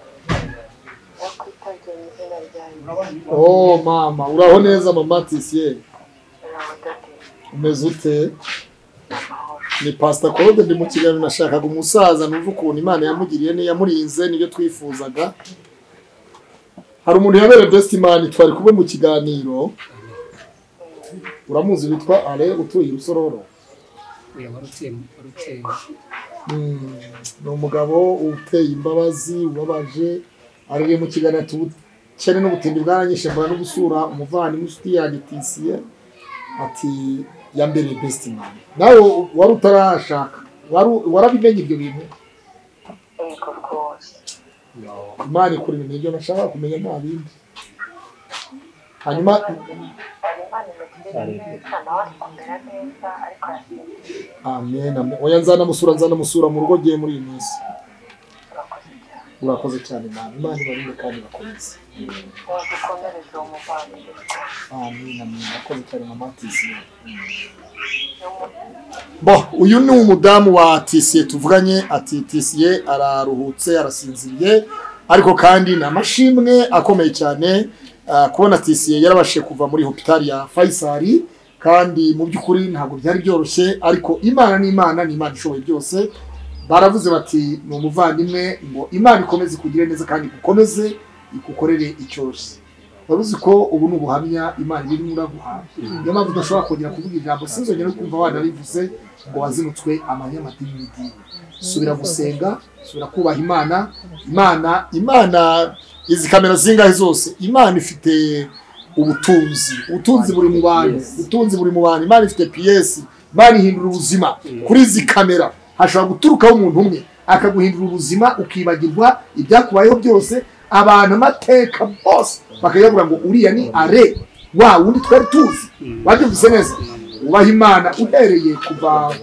Oh mama, uraho neza mama Tisiye? Umeze ute? Ni Pastor Claude ndi mu kiganiro, nashakaga umusaza numva ukuntu Imana yamugiriye ne yamurinze nibyo twifuzaga. Hari umuntu yabere Best Man twari kube mu kiganiro. Uramuzi witwa Ale utuye Rusororo. Uya warutse warutse. Mm, no umugabo uteye imbabazi ubabaje ari mu kiganiro tu cyane n'ubutindi bwaranyishe mbara no gusura umuvani musuti ya Tisiye ati yambere Best Man. Nawe wari utarashaka warabimenye ibyo bintu? Ego rwose. Imana ikora ibintu ibyo nashaka kumenya nta bindi. Hanyuma amen amen. Oya nzana musura nzana musura mu rugo giye muri iyi minsi. Urakoze cyane Imana. Imana ibarinde kandi bakomeze. Amen amen. Urakoze cyane mama Tisiye. Bo uyu ni umudamu wa Tisiye tuvuganye ati Tisiye araruhutse arasinziriye ariko kandi na mashimwe akomeye cyane. Uh, kubona Tisiye yarabashe kuva muri hospitali ya Faisal kandi mu byukuri ntabwo byari byoroshye ariko Imana ni Imana ni Imana ishoboye byose. Baravuze bati ni umuvandimwe ngo Imana ikomeze kugire neza kandi gukomeze ikukorere icyose. Baruzi ko ubu ni ubuhamya Imana iri muraguha. Niyo mpamvu udashobora kongera kuvuga ijambo sinzongera kumva abana rivuze ngo wazinutswe amanyamadini n'idini. Subira gusenga, subira kubaha Imana. Imana Imana izi kamera zingahe zose Imana ifite ubutunzi. Ubutunzi buri mu bantu, ubutunzi buri mu bantu. Imana ifite P S, Imana ihindura ubuzima. Kuri izi kamera hashobora guturukaho umuntu umwe akaguhindura ubuzima ukibagirwa ibyakubayeho byose, abantu amateka bose bakayavuga ngo uriya ni are wa wundi twari tuzi. Wabyumvise neza? Ubaha Imana uhereye kuva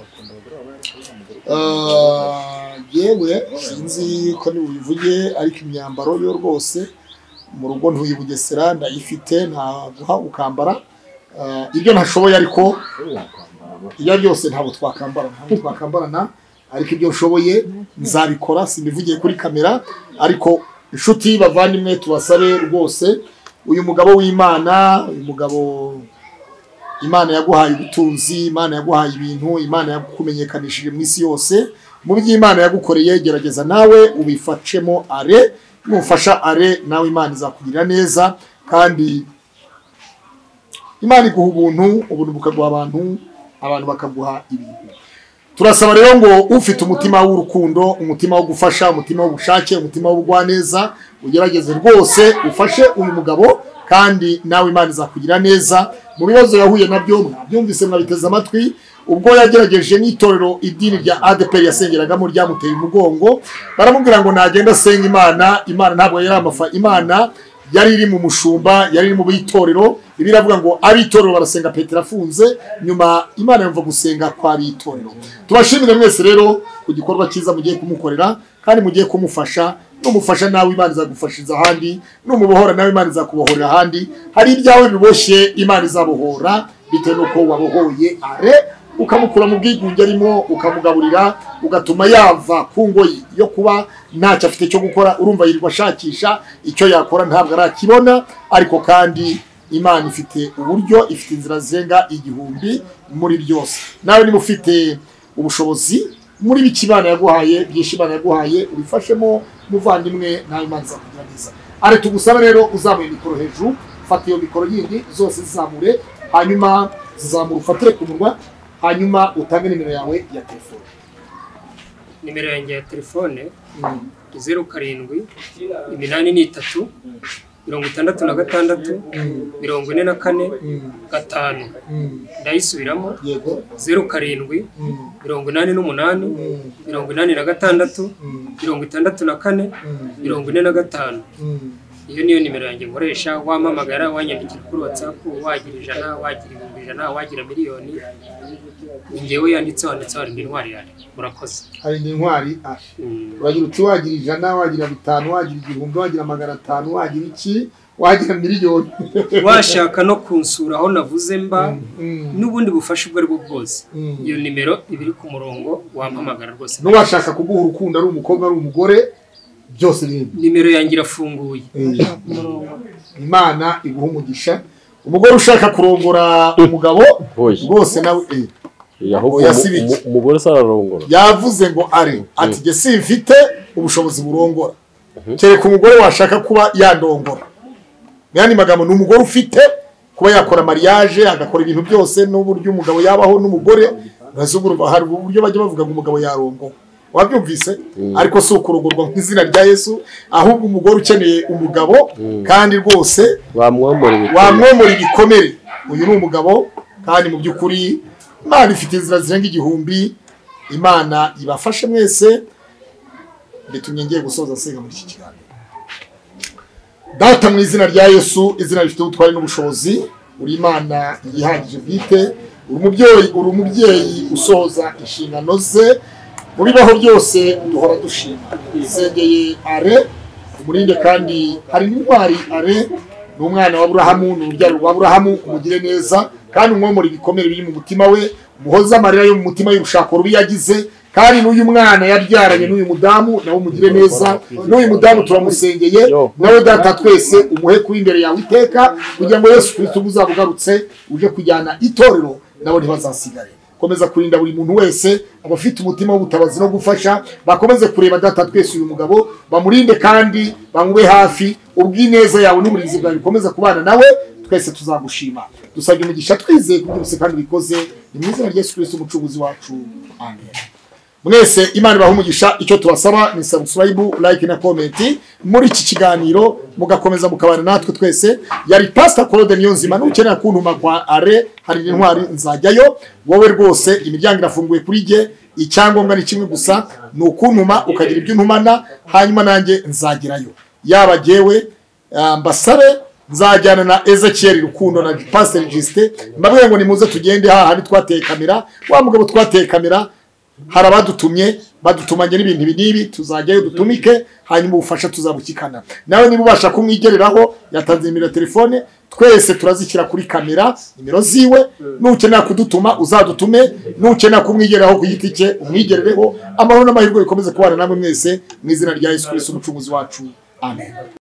yewe sinzi ko nibuyivuge ariko imyambaro yo rwose mu rugo ntuyibugesera ndayifite ntaguha ukambara. Ibyo ntashoboye ariko iyo byose ntabwo twakambara ntabwo twakambarana ariko ibyo nshoboye nzabikora simbivugiye kuri kamera. Ariko inshuti bavandimwe tubasabe rwose uyu mugabo w'Imana, uyu mugabo Imana yaguhaye ubutunzi, Imana yaguhaye ibintu, Imana yakumenyekanishije mu isi yose, mu by'Imana yagukoreye gerageza nawe ubifashemo are. Nufasha are nawe Imana izakugirira neza kandi Imana iguha ubuntu, ubuntu bukaguha abantu, abantu bakaguha ibintu. Turasaba rero ngo ufite umutima w'urukundo, umutima wo gufasha, umutima w'ubushake, umutima w'ubugwaneza ugerageze rwose ufashe uyu mugabo kandi nawe Imana izakugira neza. Mu bibazo yahuye nabyo mwabyumvise mwabiteze amatwi ubwo yagerageje n'itorero idini rya A D P R yasengeragamo ryamuteye umugongo. Baramubwira ngo nagenda senga Imana. Imana ntabwo yari amafa, Imana yari iri mu mushumba, yari iri mu bitorero. Ibiravuga ngo abitorero barasenga Petero afunze, nyuma Imana yumva gusenga kwa bitorero. Tubashimire mwese rero ku gikorwa cyiza mugiye kumukorera kandi mugiye kumufasha. Numufasha nawe Imana izagufashiza ahandi, numubohora nawe Imana izakubohorera ahandi. Hari ibyawe biboshye Imana izabohora bitewe nuko wabohoye are ukamukura mu bwigunge arimo ukamugaburira ugatuma yava ku ngoyi yo kuba ntacyo afite cyo gukora. Urumva yirirwa ashakisha icyo yakora ntabwo arakibona, ariko kandi Imana ifite uburyo, ifite inzira zenga igihumbi muri byose. Nawe niba ufite ubushobozi muri biki Imana yaguhaye byinshi Imana yaguhaye ubifashemo muvandimwe nawe Imana izakugira neza. Are tugusaba rero uzamuye mikoro hejuru, fata iyo mikoro yindi zose zizamure, hanyuma zizamura ufatire ku munwa, hanyuma utange nimero yawe ya telefone. Nimero yanjye ya telefone zeru karindwi iminani n'itatu mirongo itandatu na gatandatu mirongo ine na kane gatanu. Ndayisubiramo zeru karindwi mirongo inani n'umunani mirongo inani na gatandatu mirongo itandatu na kane mirongo ine na gatanu. Iyo niyo nimero yanjye nkoresha, wampamagara wanyandikira kuri WhatsApp, wagira ijana, wagira ibihumbi ijana, wagira miliyoni, njyewe yanditseho handitseho Harindi Intwari yari. Murakoze. Harindi Intwari ari. Uragira uti wagira ijana, wagira bitanu, wagira igihumbi, wagira magana atanu, wagira iki, wagira miliyoni. Washaka no kunsura aho navuze mba n'ubundi bufasha ubwo ari bwo bwose. Iyo nimero ibiri ku murongo wampamagara rwose. N'uwashaka kuguha urukundo ari umukobwa ari umugore byose ni nimero yanjye irafunguye. Imana iguha umugisha. Umugore ushaka kurongora umugabo bose nawe umugore sararongora yavuze ngo ari ati je simfite ubushobozi burongora, kereka umugore washaka kuba yandongora. Yani magambo ni umugore ufite kuba yakora mariage agakora ibintu byose n'uburyo umugabo yabaho n'umugore, bazugurwa hari uburyo bajya bavuga ngo umugabo yarongora. Wabyumvise? Ariko si ukurongorwa nk'izina rya Yesu, ahubwo umugore ukeneye umugabo kandi rwose wamwomora ibikomere. Uyu ni umugabo kandi mu by'ukuri Imana ifite inzira zirenga igihumbi. Imana ibafashe mwese. Bitumye ngiye gusoza senga muri iki kiganiro. Data mu izina rya Yesu, izina rifite ubutwari n'ubushobozi, uri Imana yihagije bwite, uri umubyeyi uri umubyeyi usoza inshingano ze mu bibaho byose. Duhora dushima isengeye Are umurinde kandi Harindi Intwari Are ni umwana wa Aburahamu, ni urubyaro rwa Aburahamu, umugire neza kandi umwomora ibikomere biri mu mutima we, umuhoza amarira yo mu mutima y'urushako rubi yagize, kandi n'uyu mwana yabyaranye n'uyu mudamu nawe umugire neza. N'uyu mudamu turamusengeye nawe Data twese umuhe kuri imbere yawe iteka, kugira ngo Yesu Kristo uzabugarutse uje kujyana itorero nabo ntibazasigare. Komeza kurinda buri muntu wese abafite umutima w'ubutabazi no gufasha, bakomeze kureba Data twese uyu mugabo, bamurinde kandi bamube hafi. Ubwineza yawe n'uburinzi bwawe bikomeza kubana nawe, twese tuzagushima. Dusabye umugisha twizeye kubyose kandi bikoze ni mu izina rya Yesu Kristo umucunguzi wacu. Amen. Mwese Imana ibahe umugisha. Icyo tubasaba ni subscribe, like na comment muri iki kiganiro, mugakomeza mukabana natwe twese. Yari Pastor Claude Niyonzima. Nukenera kuntuma kwa Are Harindi Intwari nzajyayo. Wowe rwose imiryango irafunguye kuri jye, icyangombwa ni kimwe gusa, ni ukuntuma ukagira ibyo ntumana, hanyuma nanjye nzagerayo. Yaba jewe mbasabe nzajyana na Ezekiel Rukundo na Pastor Justin, mbabwira ngo nimuze tugende ha hari twateye kamera. Wa mugabo twateye kamera hari abadutumye badutumanye n'ibintu binibi, tuzajyayo dutumike hanyuma ubufasha tuzabukikana. Nawe niba ubasha kumwigereraho yatanze nimero ya telefone, twese turazikira kuri kamera nimero ziwe. Nukenera kudutuma uzadutume, nukenera kumwigeraho ku giti cye umwigerereho. Amahoro n'amahirwe bikomeze kubana namwe mwese mu izina rya Yesu Kristo umucunguzi wacu. Amen.